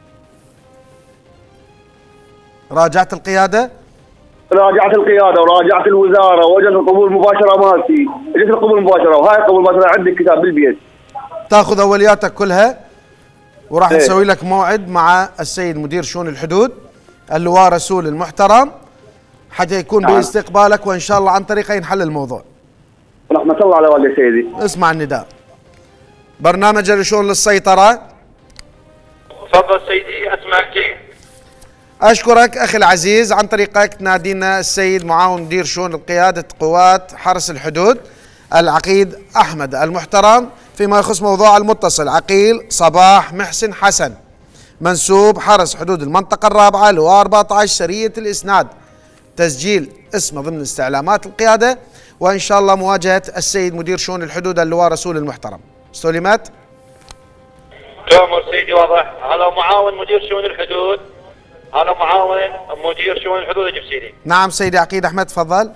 راجعت القيادة وراجعت الوزارة واجت القبول المباشرة مالتي، اجت القبول المباشرة وهاي القبول المباشرة عندي الكتاب بالبيت. تاخذ اولياتك كلها وراح نسوي لك موعد مع السيد مدير شؤون الحدود اللواء رسول المحترم حتى يكون باستقبالك وان شاء الله عن طريقه ينحل الموضوع. رحمة الله على والدي سيدي. اسمع النداء. برنامج الشؤون للسيطرة. تفضل سيدي اسمعك. أشكرك أخي العزيز. عن طريقك تنادينا السيد معاون مدير شؤون قيادة قوات حرس الحدود العقيد أحمد المحترم فيما يخص موضوع المتصل عقيل صباح محسن حسن منسوب حرس حدود المنطقة الرابعة لواء 14 سرية الإسناد. تسجيل اسمه ضمن استعلامات القيادة وإن شاء الله مواجهة السيد مدير شؤون الحدود اللواء رسول المحترم. استلمت؟ تؤمر سيدي واضح. هذا معاون مدير شؤون الحدود. هذا معاون مدير شؤون الحدود اجيب سيدي. نعم سيدي عقيد احمد تفضل.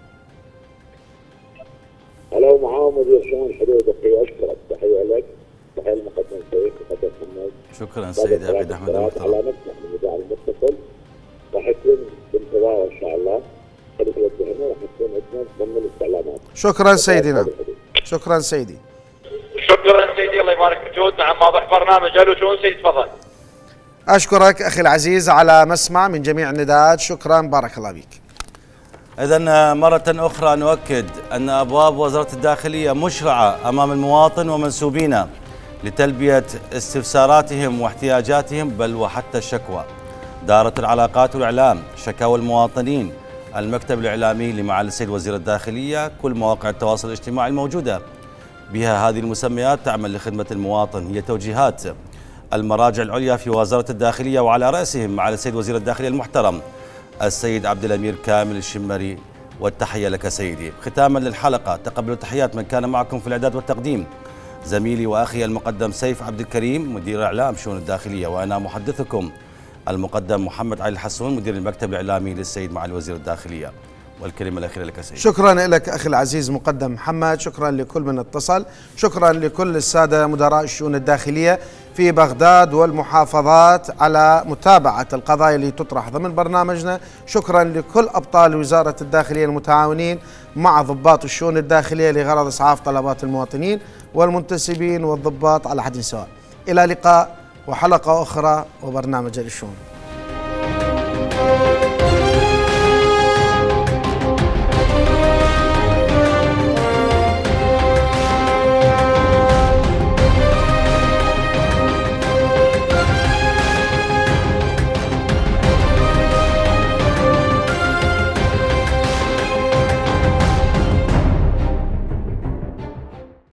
هلا معاون مدير شؤون الحدود اخي اشكرك تحيه لك تحيه المقدم سيد مقدم محمد. شكرا سيدي عقيد احمد المحترم. على نسمع من الاذاعه المتصل راح يكون بانتظار ان شاء الله خلي توجهنا راح يكون عندنا ضمن الاستعلامات. شكرا سيدنا. شكرا سيدي. شكرا سيدي الله يبارك في جهودنا. عم واضح برنامج الو شؤون سيدي تفضل. أشكرك أخي العزيز على مسمع من جميع النداءات. شكرا بارك الله بك. إذن مرة أخرى نؤكد أن أبواب وزارة الداخلية مشرعة أمام المواطن ومنسوبينا لتلبية استفساراتهم واحتياجاتهم بل وحتى الشكوى. دائرة العلاقات والإعلام شكاوى المواطنين المكتب الإعلامي لمعالي السيد وزير الداخلية كل مواقع التواصل الاجتماعي الموجودة بها هذه المسميات تعمل لخدمة المواطن. هي توجيهات المراجع العليا في وزارة الداخلية وعلى رأسهم معالي السيد وزير الداخلية المحترم السيد عبد الأمير كامل الشمري. والتحية لك سيدي. ختاما للحلقة تقبلوا تحيات من كان معكم في الإعداد والتقديم زميلي وأخي المقدم سيف عبد الكريم مدير إعلام شؤون الداخلية، وأنا محدثكم المقدم محمد علي الحسون مدير المكتب الإعلامي للسيد معالي وزير الداخلية. والكلمة الأخيرة لك سيدي. شكرا لك أخي العزيز مقدم محمد. شكرا لكل من اتصل. شكرا لكل السادة مدراء الشؤون الداخلية في بغداد والمحافظات على متابعة القضايا اللي تطرح ضمن برنامجنا. شكرا لكل أبطال وزارة الداخلية المتعاونين مع ضباط الشؤون الداخلية لغرض إسعاف طلبات المواطنين والمنتسبين والضباط على حد سواء. إلى لقاء وحلقة أخرى وبرنامج الشؤون.